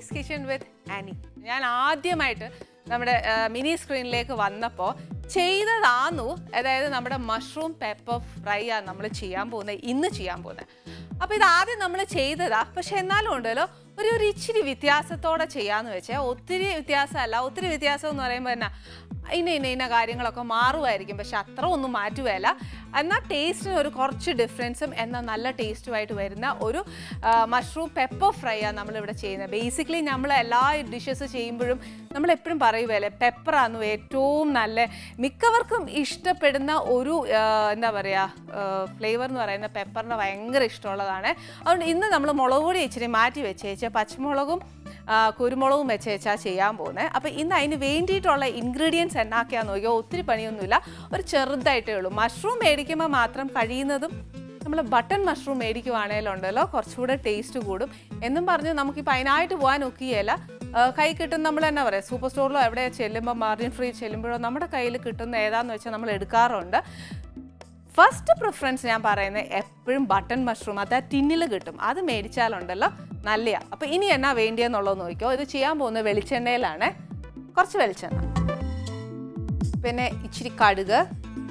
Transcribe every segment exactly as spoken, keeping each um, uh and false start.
Annie's Kitchen with Annie. ഞാൻ ആദ്യമായിട്ട് നമ്മുടെ മിനി സ്ക്രീനിലേക്ക് വന്നപ്പോൾ ചെയ്തതാന്നു അതായത് നമ്മുടെ മഷ്റൂം പെപ്പർ ഫ്രൈ ആണ് നമ്മൾ ചെയ്യാൻ പോകുന്നത് ഇന്ന് ചെയ്യാൻ പോകുന്നത്. അപ്പോൾ ഇത് ആദ്യം നമ്മൾ ചെയ്തതാ, പക്ഷെ എന്നാലും ഉണ്ടല്ലോ ഒരു ഒരു ഇച്ചിരി വ്യത്യാസത്തോടെ ചെയ്യാമെന്ന് വെച്ചാൽ ഒത്തിരി വ്യത്യാസമല്ല. ഒത്തിരി വ്യത്യാസം എന്ന് പറയുമ്പോൾ തന്നെ ഇന്ന ഇന്ന ഇന്ന കാര്യങ്ങളൊക്കെ മാറുമായിരിക്കും, പക്ഷെ അത്ര ഒന്നും മാറ്റുകയല്ല. എന്നാൽ ടേസ്റ്റിന് ഒരു കുറച്ച് ഡിഫറൻസും എന്നാൽ നല്ല ടേസ്റ്റുമായിട്ട് വരുന്ന ഒരു മഷ്റൂം പെപ്പർ ഫ്രൈ ആണ് നമ്മളിവിടെ ചെയ്യുന്നത്. ബേസിക്കലി നമ്മൾ എല്ലാ ഡിഷസ് ചെയ്യുമ്പോഴും നമ്മളെപ്പോഴും പറയുകയല്ലേ, പെപ്പറാണ് ഏറ്റവും നല്ല മിക്കവർക്കും ഇഷ്ടപ്പെടുന്ന ഒരു എന്താ പറയുക ഫ്ലേവർ എന്ന് പറയുന്ന പെപ്പറിന് ഭയങ്കര ഇഷ്ടമുള്ളതാണ്. അതുകൊണ്ട് ഇന്ന് നമ്മൾ മുളക് പൊടി ഇച്ചിരി മാറ്റി വെച്ചേച്ച് പച്ചമുളകും കുരുമുളകും വെച്ചേച്ചാൽ ചെയ്യാൻ പോകുന്നത്. അപ്പോൾ ഇന്ന് അതിന് വേണ്ടിയിട്ടുള്ള ഇൻഗ്രീഡിയൻസ് എന്നാക്കിയാന്ന് നോക്കിയാൽ ഒത്തിരി പണിയൊന്നുമില്ല, ഒരു ചെറുതായിട്ടേ ഉള്ളൂ. മഷ്റൂം മേടിക്കുമ്പോൾ മാത്രം കഴിയുന്നതും നമ്മൾ ബട്ടൺ മഷ്റൂം മേടിക്കുവാണേലുണ്ടല്ലോ കുറച്ചുകൂടെ ടേസ്റ്റ് കൂടും എന്നും പറഞ്ഞ് നമുക്കിപ്പോൾ അതിനായിട്ട് പോകാൻ ഒക്കുകയല്ല. കൈ കിട്ടുന്ന നമ്മൾ എന്നാ പറയുക സൂപ്പർ സ്റ്റോറിലോ എവിടെ ചെല്ലുമ്പോൾ മാർജിൻ ഫ്രീ ചെല്ലുമ്പോഴോ നമ്മുടെ കയ്യിൽ കിട്ടുന്ന ഏതാണെന്ന് വെച്ചാൽ നമ്മൾ എടുക്കാറുണ്ട്. ഫസ്റ്റ് പ്രിഫറൻസ് ഞാൻ പറയുന്നത് എപ്പോഴും ബട്ടൺ മഷ്റൂം, അത് ആ ടിന്നിൽ കിട്ടും, അത് മേടിച്ചാലുണ്ടല്ലോ നല്ലതാണ്. അപ്പോൾ ഇനി എന്നാ വേണ്ടിയെന്നുള്ളത് നോക്കിയോ. ഇത് ചെയ്യാൻ പോകുന്നത് വെളിച്ചെണ്ണയിലാണ്. കുറച്ച് വെളിച്ചെണ്ണ, പിന്നെ ഇച്ചിരി കടുക്,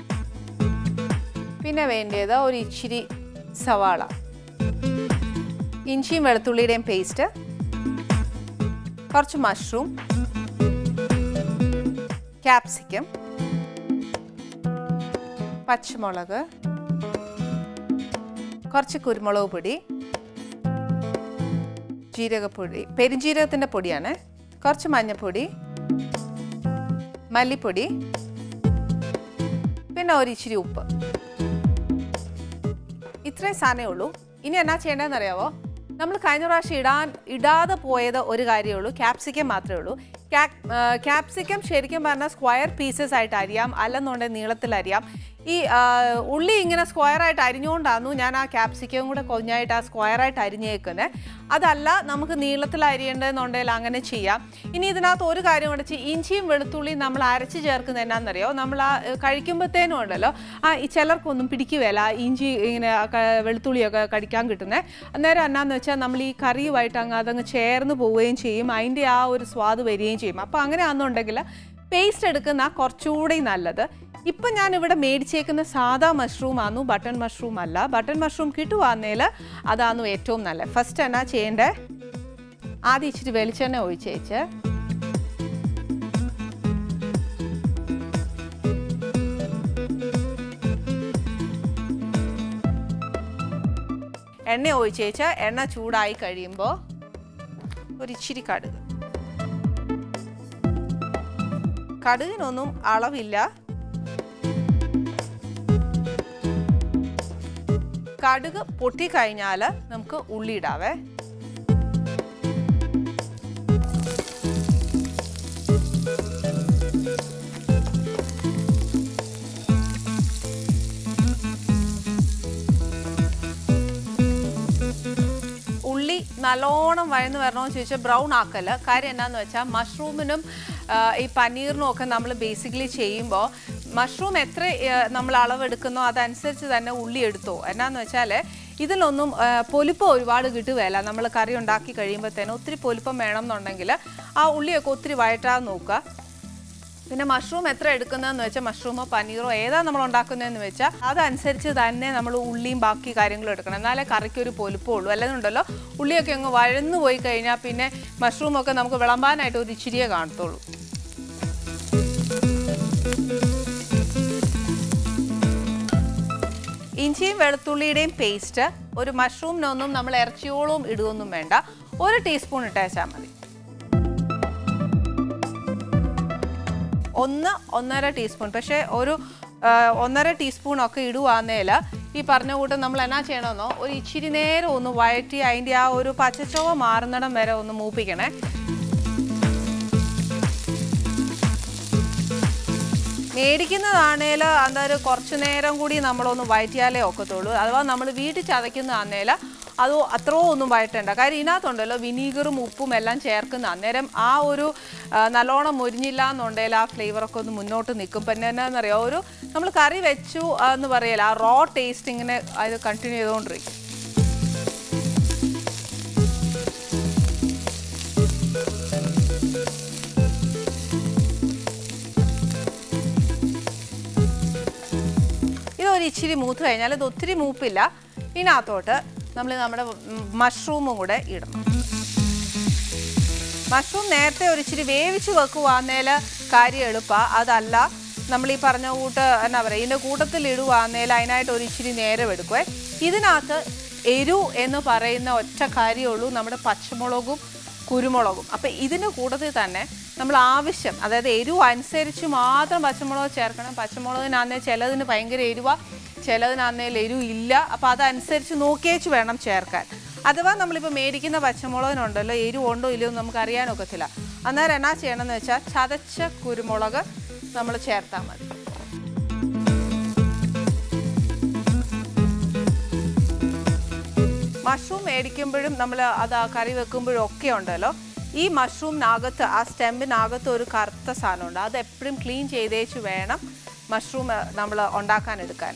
പിന്നെ വേണ്ടിയത് ഒരു ഇച്ചിരി സവാള, ഇഞ്ചിയും വെളുത്തുള്ളിയുടെയും പേസ്റ്റ്, കുറച്ച് മഷ്റൂം, ക്യാപ്സിക്കം, പച്ചമുളക്, കുറച്ച് കുരുമുളക് പൊടി, ജീരകപ്പൊടി, പെരുംജീരകത്തിൻ്റെ പൊടിയാണ്, കുറച്ച് മഞ്ഞൾപ്പൊടി, മല്ലിപ്പൊടി, പിന്നെ ഒരു ഇച്ചിരി ഉപ്പ്. ഇത്രയും സാധനമേ ഉള്ളൂ. ഇനി എന്നാ ചെയ്യേണ്ടതെന്ന് അറിയാവോ, നമ്മൾ കഴിഞ്ഞ പ്രാവശ്യം ഇടാൻ ഇടാതെ പോയത് ഒരു കാര്യമേ ഉള്ളൂ, ക്യാപ്സിക്കം മാത്രമേ ഉള്ളൂ. ക്യാപ്സിക്കം ശരിക്കും പറഞ്ഞാൽ സ്ക്വയർ പീസസ് ആയിട്ട് അരിയാം, അല്ലെന്നുണ്ടെങ്കിൽ നീളത്തിൽ അരിയാം. ഈ ഉള്ളി ഇങ്ങനെ സ്ക്വയറായിട്ട് അരിഞ്ഞുകൊണ്ടായിരുന്നു ഞാൻ ആ ക്യാപ്സിക്കം കൂടെ കൊഞ്ഞായിട്ട് ആ സ്ക്വയറായിട്ട് അരിഞ്ഞേക്കുന്നത്. അതല്ല നമുക്ക് നീളത്തിൽ അരിയേണ്ടതെന്നുണ്ടെങ്കിൽ അങ്ങനെ ചെയ്യാം. ഇനി ഇതിനകത്ത് ഒരു കാര്യം കൂടെ ചെയ്യും, ഇഞ്ചിയും വെളുത്തുള്ളിയും നമ്മൾ അരച്ച് ചേർക്കുന്നത് എന്നാണെന്നറിയോ, നമ്മൾ ആ കഴിക്കുമ്പോഴത്തേനും ഉണ്ടല്ലോ ആ ഈ ചിലർക്കൊന്നും പിടിക്കുകയില്ല ഇഞ്ചി ഇങ്ങനെ വെളുത്തുള്ളിയൊക്കെ കടിക്കാൻ കിട്ടുന്നത്. അന്നേരം എന്നാന്ന് വെച്ചാൽ നമ്മൾ ഈ കറിയുമായിട്ട് അങ്ങ് അതങ്ങ് ചേർന്ന് പോവുകയും ചെയ്യും, അതിൻ്റെ ആ ഒരു സ്വാദ് വരികയും ചെയ്യും. അപ്പോൾ അങ്ങനെ ആണെന്നുണ്ടെങ്കിൽ പേസ്റ്റ് എടുക്കുന്ന കുറച്ചുകൂടി നല്ലത്. ഇപ്പം ഞാനിവിടെ മേടിച്ചേക്കുന്ന സാധാ മഷ്റൂമാന്നു, ബട്ടൺ മഷ്റൂം അല്ല. ബട്ടൺ മഷ്റൂം കിട്ടുവാന്നേൽ അതാന്നു ഏറ്റവും നല്ലത്. ഫസ്റ്റ് എന്നാ ചെയ്യേണ്ടത്, ആദ്യം ഇച്ചിരി വെളിച്ചെണ്ണ ഒഴിച്ചേച്ച് എണ്ണ ഒഴിച്ചേച്ച് എണ്ണ ചൂടായി കഴിയുമ്പോൾ ഒരിച്ചിരി കടുക്. കടുകിനൊന്നും അളവില്ല. കടുക് പൊട്ടിക്കഴിഞ്ഞാൽ നമുക്ക് ഉള്ളി ഇടാവേ. ഉള്ളി നല്ലോണം വഴന്ന് വരണമെന്ന് ചോദിച്ചാൽ ബ്രൗൺ ആക്കല്. കാര്യം എന്നാന്ന് വെച്ചാൽ മഷ്റൂമിനും ഈ പനീറിനും ഒക്കെ നമ്മൾ ബേസിക്കലി ചെയ്യുമ്പോൾ മഷ്റൂം എത്ര നമ്മൾ അളവെടുക്കുന്നോ അതനുസരിച്ച് തന്നെ ഉള്ളി എടുത്തോ. എന്നാന്ന് വെച്ചാൽ ഇതിലൊന്നും പൊലിപ്പം ഒരുപാട് കിട്ടുകയില്ല. നമ്മൾ കറി ഉണ്ടാക്കി കഴിയുമ്പോഴത്തേനും ഒത്തിരി പൊലിപ്പം വേണം എന്നുണ്ടെങ്കിൽ ആ ഉള്ളിയൊക്കെ ഒത്തിരി വഴറ്റാൻ നോക്കുക. പിന്നെ മഷ്റൂം എത്ര എടുക്കുന്നതെന്ന് വെച്ചാൽ മഷ്റൂമോ പനീറോ ഏതാ നമ്മൾ ഉണ്ടാക്കുന്നതെന്ന് വെച്ചാൽ അതനുസരിച്ച് തന്നെ നമ്മൾ ഉള്ളിയും ബാക്കി കാര്യങ്ങളും എടുക്കണം, എന്നാലേ കറിക്കൊരു പൊലിപ്പം ഉള്ളൂ. അല്ലെന്നുണ്ടല്ലോ ഉള്ളിയൊക്കെ അങ്ങ് വഴന്നു പോയി കഴിഞ്ഞാൽ പിന്നെ മഷ്റൂമൊക്കെ നമുക്ക് വിളമ്പാനായിട്ട് ഒരു ഇച്ചിരിയേ കാണത്തുള്ളൂ. ഇഞ്ചിയും വെളുത്തുള്ളിയുടെയും പേസ്റ്റ് ഒരു മഷ്റൂമിനൊന്നും നമ്മൾ ഇറച്ചിയോളം ഇടുകയൊന്നും വേണ്ട, ഒരു ടീസ്പൂൺ ഇട്ടേച്ചാൽ മതി. ഒന്ന് ഒന്നര ടീസ്പൂൺ, പക്ഷേ ഒരു ഒന്നര ടീസ്പൂണൊക്കെ ഇടുവാന്നേൽ ഈ പറഞ്ഞ കൂട്ട് നമ്മൾ എന്നാ ചെയ്യണമെന്നോ ഒരു ഇച്ചിരി നേരം ഒന്ന് വഴറ്റി അതിൻ്റെ ആ ഒരു പച്ചച്ചോവ മാറുന്നിടം വരെ ഒന്ന് മൂപ്പിക്കണേ. മേടിക്കുന്നതാണേൽ അന്നേരം കുറച്ച് നേരം കൂടി നമ്മളൊന്ന് വഴറ്റിയാലേ ഒക്കത്തുള്ളൂ. അഥവാ നമ്മൾ വീട്ടിൽ ചതയ്ക്കുന്നതാണേൽ അത് അത്രയോ ഒന്നും വഴറ്റേണ്ട. കാര്യം ഇതിനകത്തുണ്ടല്ലോ വിനീഗറും ഉപ്പും എല്ലാം ചേർക്കുന്ന അന്നേരം ആ ഒരു നല്ലോണം മുരിഞ്ഞില്ല എന്നുണ്ടെങ്കിൽ ആ ഫ്ലേവറൊക്കെ ഒന്ന് മുന്നോട്ട് നിൽക്കും. പിന്നെ എന്നാന്നറിയാം, ഒരു നമ്മൾ കറി വെച്ചു എന്ന് പറയല, ആ റോ ടേസ്റ്റ് ഇങ്ങനെ അത് കണ്ടിന്യൂ ചെയ്തുകൊണ്ടിരിക്കും. ഇച്ചിരി മൂത്ത് കഴിഞ്ഞാൽ ഇത് ഒത്തിരി മൂപ്പില്ല. ഇതിനകത്തോട്ട് നമ്മൾ നമ്മുടെ മഷ്റൂമും കൂടെ ഇടണം. മഷ്റൂം നേരത്തെ ഒരു ഇച്ചിരി വേവിച്ച് വെക്കുവാന്നേൽ കാര്യം എളുപ്പമാണ്. അതല്ല നമ്മൾ ഈ പറഞ്ഞ കൂട്ട് എന്നാ പറയുക ഇതിൻ്റെ കൂട്ടത്തിൽ ഇടുവാന്നേൽ അതിനായിട്ട് ഒരു ഇച്ചിരി നേരം എടുക്കുവേ. ഇതിനകത്ത് എരു എന്ന് പറയുന്ന ഒറ്റ കാര്യമുള്ളൂ, നമ്മുടെ പച്ചമുളകും കുരുമുളകും. അപ്പം ഇതിൻ്റെ കൂട്ടത്തിൽ തന്നെ നമ്മൾ ആവശ്യം, അതായത് എരിവ് അനുസരിച്ച് മാത്രം പച്ചമുളക് ചേർക്കണം. പച്ചമുളകിനാന്നേ ചിലതിന് ഭയങ്കര എരിവ, ചിലതിനാന്നേൽ എരിവ് ഇല്ല. അപ്പോൾ അതനുസരിച്ച് നോക്കിയേച്ച് വേണം ചേർക്കാൻ. അഥവാ നമ്മളിപ്പോൾ മേടിക്കുന്ന പച്ചമുളകിനുണ്ടല്ലോ എരിവ് ഉണ്ടോ ഇല്ലയോ എന്ന് നമുക്ക് അറിയാനൊക്കത്തില്ല. അന്നേരം എന്നാ ചെയ്യണമെന്ന് വെച്ചാൽ ചതച്ച കുരുമുളക് നമ്മൾ ചേർത്താൽ മതി. മഷ്റൂം മേടിക്കുമ്പോഴും നമ്മൾ അത് കറി വെക്കുമ്പോഴും ഒക്കെ ഉണ്ടല്ലോ, ഈ മഷ്റൂമിനകത്ത് ആ സ്റ്റെമ്പിനകത്ത് ഒരു കറുത്ത സാധനമുണ്ട്. അത് എപ്പോഴും ക്ലീൻ ചെയ്തേച്ച് വേണം മഷ്റൂം നമ്മൾ ഉണ്ടാക്കാൻ എടുക്കാൻ.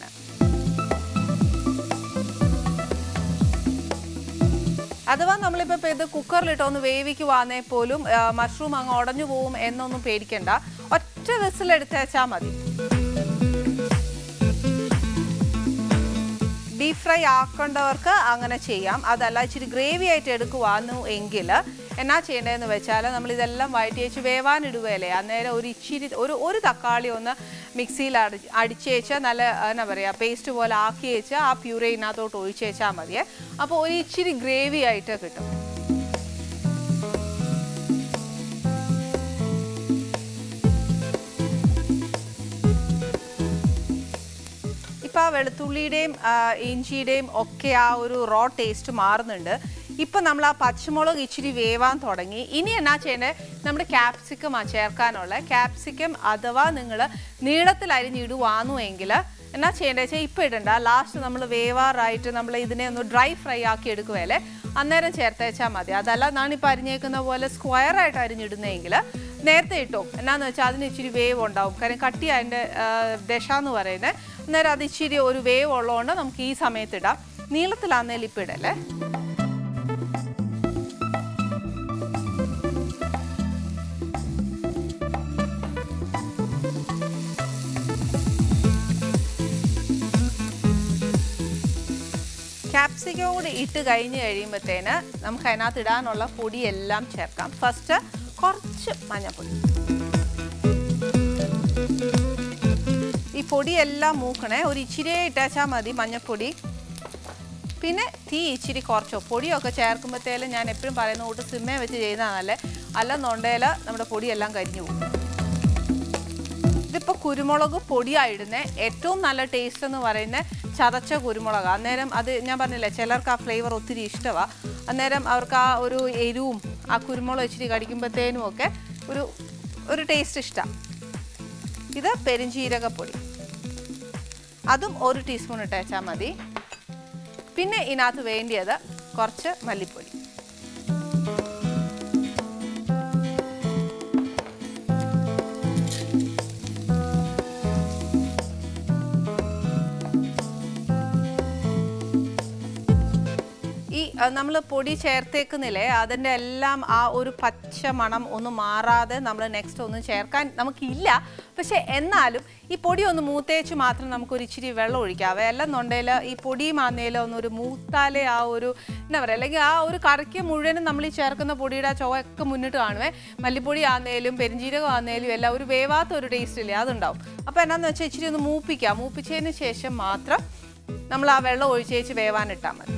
അഥവാ നമ്മളിപ്പോൾ ഇപ്പോൾ ഇത് കുക്കറിലിട്ടൊന്ന് വേവിക്കുവാന്നേ പോലും മഷ്റൂം അങ്ങ് ഉടഞ്ഞു പോവും എന്നൊന്നും പേടിക്കണ്ട. ഒറ്റ വിസിലെടുത്തേച്ചാൽ മതി. ഡീപ് ഫ്രൈ ആക്കേണ്ടവർക്ക് അങ്ങനെ ചെയ്യാം. അതല്ല ഇച്ചിരി ഗ്രേവി ആയിട്ട് എടുക്കുവാന്നു എങ്കിൽ എന്നാ ചെയ്യേണ്ടതെന്ന് വെച്ചാൽ നമ്മളിതെല്ലാം വഴറ്റി വെച്ച് വേവാനിടുകയല്ലേ, അന്നേരം ഒരു ഇച്ചിരി ഒരു ഒരു തക്കാളി ഒന്ന് മിക്സിയിൽ അടി അടിച്ചേച്ച് നല്ല എന്നാ പറയുക പേസ്റ്റ് പോലെ ആക്കി വെച്ച് ആ പ്യൂരെ ഇതിനകത്തോട്ട് ഒഴിച്ചേച്ചാൽ മതിയേ. അപ്പോൾ ഒരു ഇച്ചിരി ഗ്രേവി ആയിട്ട് കിട്ടും. ഇപ്പോൾ ആ വെളുത്തുള്ളിയുടെയും ഇഞ്ചിയുടെയും ഒക്കെ ആ ഒരു റോ ടേസ്റ്റ് മാറുന്നുണ്ട്. ഇപ്പം നമ്മൾ ആ പച്ചമുളക് ഇച്ചിരി വേവാൻ തുടങ്ങി. ഇനി എന്നാ ചെയ്യേണ്ടത്, നമ്മുടെ ക്യാപ്സിക്കം ചേർക്കാനുള്ള ക്യാപ്സിക്കം അഥവാ നിങ്ങൾ നീളത്തിൽ അരിഞ്ഞിടുവാന്നു എങ്കിൽ എന്നാ ചെയ്യേണ്ടത് വെച്ചാൽ ഇപ്പം ഇടണ്ട, ലാസ്റ്റ് നമ്മൾ വേവാറായിട്ട് നമ്മൾ ഇതിനെ ഒന്ന് ഡ്രൈ ഫ്രൈ ആക്കി എടുക്കുകയല്ലേ, അന്നേരം ചേർത്തേച്ചാൽ മതി. അതല്ല ഞാനിപ്പോൾ അരിഞ്ഞേക്കുന്ന പോലെ സ്ക്വയറായിട്ട് അരിഞ്ഞിടുന്നതെങ്കിൽ നേരത്തെ ഇട്ടോ. എന്നാന്ന് വെച്ചാൽ അതിന് ഇച്ചിരി വേവ് ഉണ്ടാവും, കാര്യം കട്ടി അതിൻ്റെ ദശ എന്ന് പറയുന്നത്. അന്നേരം അത് ഇച്ചിരി ഒരു വേവ് ഉള്ളതുകൊണ്ട് നമുക്ക് ഈ സമയത്ത് ഇടാം. നീളത്തിലാന്നേൽ ഇപ്പം ഇടല്ലേ. ക്യാപ്സിക്കം കൂടി ഇട്ട് കഴിഞ്ഞ് കഴിയുമ്പോഴത്തേന് നമുക്ക് അതിനകത്ത് ഇടാനുള്ള പൊടിയെല്ലാം ചേർക്കാം. ഫസ്റ്റ് കുറച്ച് മഞ്ഞൾപ്പൊടി. ഈ പൊടിയെല്ലാം മൂക്കണേ, ഒരു ഇച്ചിരിയെ ഇട്ടാച്ചാൽ മതി മഞ്ഞൾപ്പൊടി. പിന്നെ തീ ഇച്ചിരി കുറച്ചോ. പൊടിയൊക്കെ ചേർക്കുമ്പോഴത്തേലും ഞാൻ എപ്പോഴും പറയുന്ന കൂട്ട് സിമ്മേ വെച്ച് ചെയ്യുന്നതാണല്ലേ, അല്ലെന്നുണ്ടെങ്കിൽ നമ്മുടെ പൊടിയെല്ലാം കരിഞ്ഞു പോകും. ഇതിപ്പോൾ കുരുമുളക് പൊടിയായിടുന്നത് ഏറ്റവും നല്ല ടേസ്റ്റ് എന്ന് പറയുന്നത് ചതച്ച കുരുമുളക്. അന്നേരം അത് ഞാൻ പറഞ്ഞില്ലേ, ചിലർക്ക് ആ ഫ്ലേവർ ഒത്തിരി ഇഷ്ടമാണ്. അന്നേരം അവർക്ക് ആ ഒരു എരിവും ആ കുരുമുളക് ഇച്ചിരി കടിക്കുമ്പോഴത്തേനും ഒക്കെ ഒരു ഒരു ടേസ്റ്റ് ഇഷ്ടമാണ്. ഇത് പെരിഞ്ചീരകപ്പൊടി, അതും ഒരു ടീസ്പൂൺ ഇട്ടേച്ചാൽ മതി. പിന്നെ ഇതിനകത്ത് വേണ്ടിയത് കുറച്ച് മല്ലിപ്പൊടി. ഈ നമ്മൾ പൊടി ചേർത്തേക്കുന്നില്ലേ, അതിൻ്റെ എല്ലാം ആ ഒരു പച്ച മണം ഒന്നും മാറാതെ നമ്മൾ നെക്സ്റ്റ് ഒന്നും ചേർക്കാൻ നമുക്കില്ല. പക്ഷെ എന്നാലും ഈ പൊടി ഒന്ന് മൂത്തേച്ച് മാത്രം നമുക്കൊരു ഇച്ചിരി വെള്ളം ഒഴിക്കാവേ. അല്ലെന്നുണ്ടെങ്കിൽ ഈ പൊടി മാന്നേലും ഒന്നൊരു മൂത്താലേ ആ ഒരു എന്താ പറയുക, അല്ലെങ്കിൽ ആ ഒരു കറിക്ക് മുഴുവനും നമ്മൾ ഈ ചേർക്കുന്ന പൊടിയുടെ ആ ചുവയൊക്കെ മുന്നിട്ട് കാണുവേ. മല്ലിപ്പൊടി ആന്നേലും പെരിഞ്ചീരകം ആന്നേലും എല്ലാം ഒരു വേവാത്ത ഒരു ടേസ്റ്റ് ഇല്ലേ, അതുണ്ടാവും. അപ്പോൾ എന്നാന്ന് വെച്ചാൽ ഇച്ചിരി ഒന്ന് മൂപ്പിക്കാം. മൂപ്പിച്ചതിന് ശേഷം മാത്രം നമ്മൾ ആ വെള്ളം ഒഴിച്ചേച്ച് വേവാനിട്ടാൽ മതി.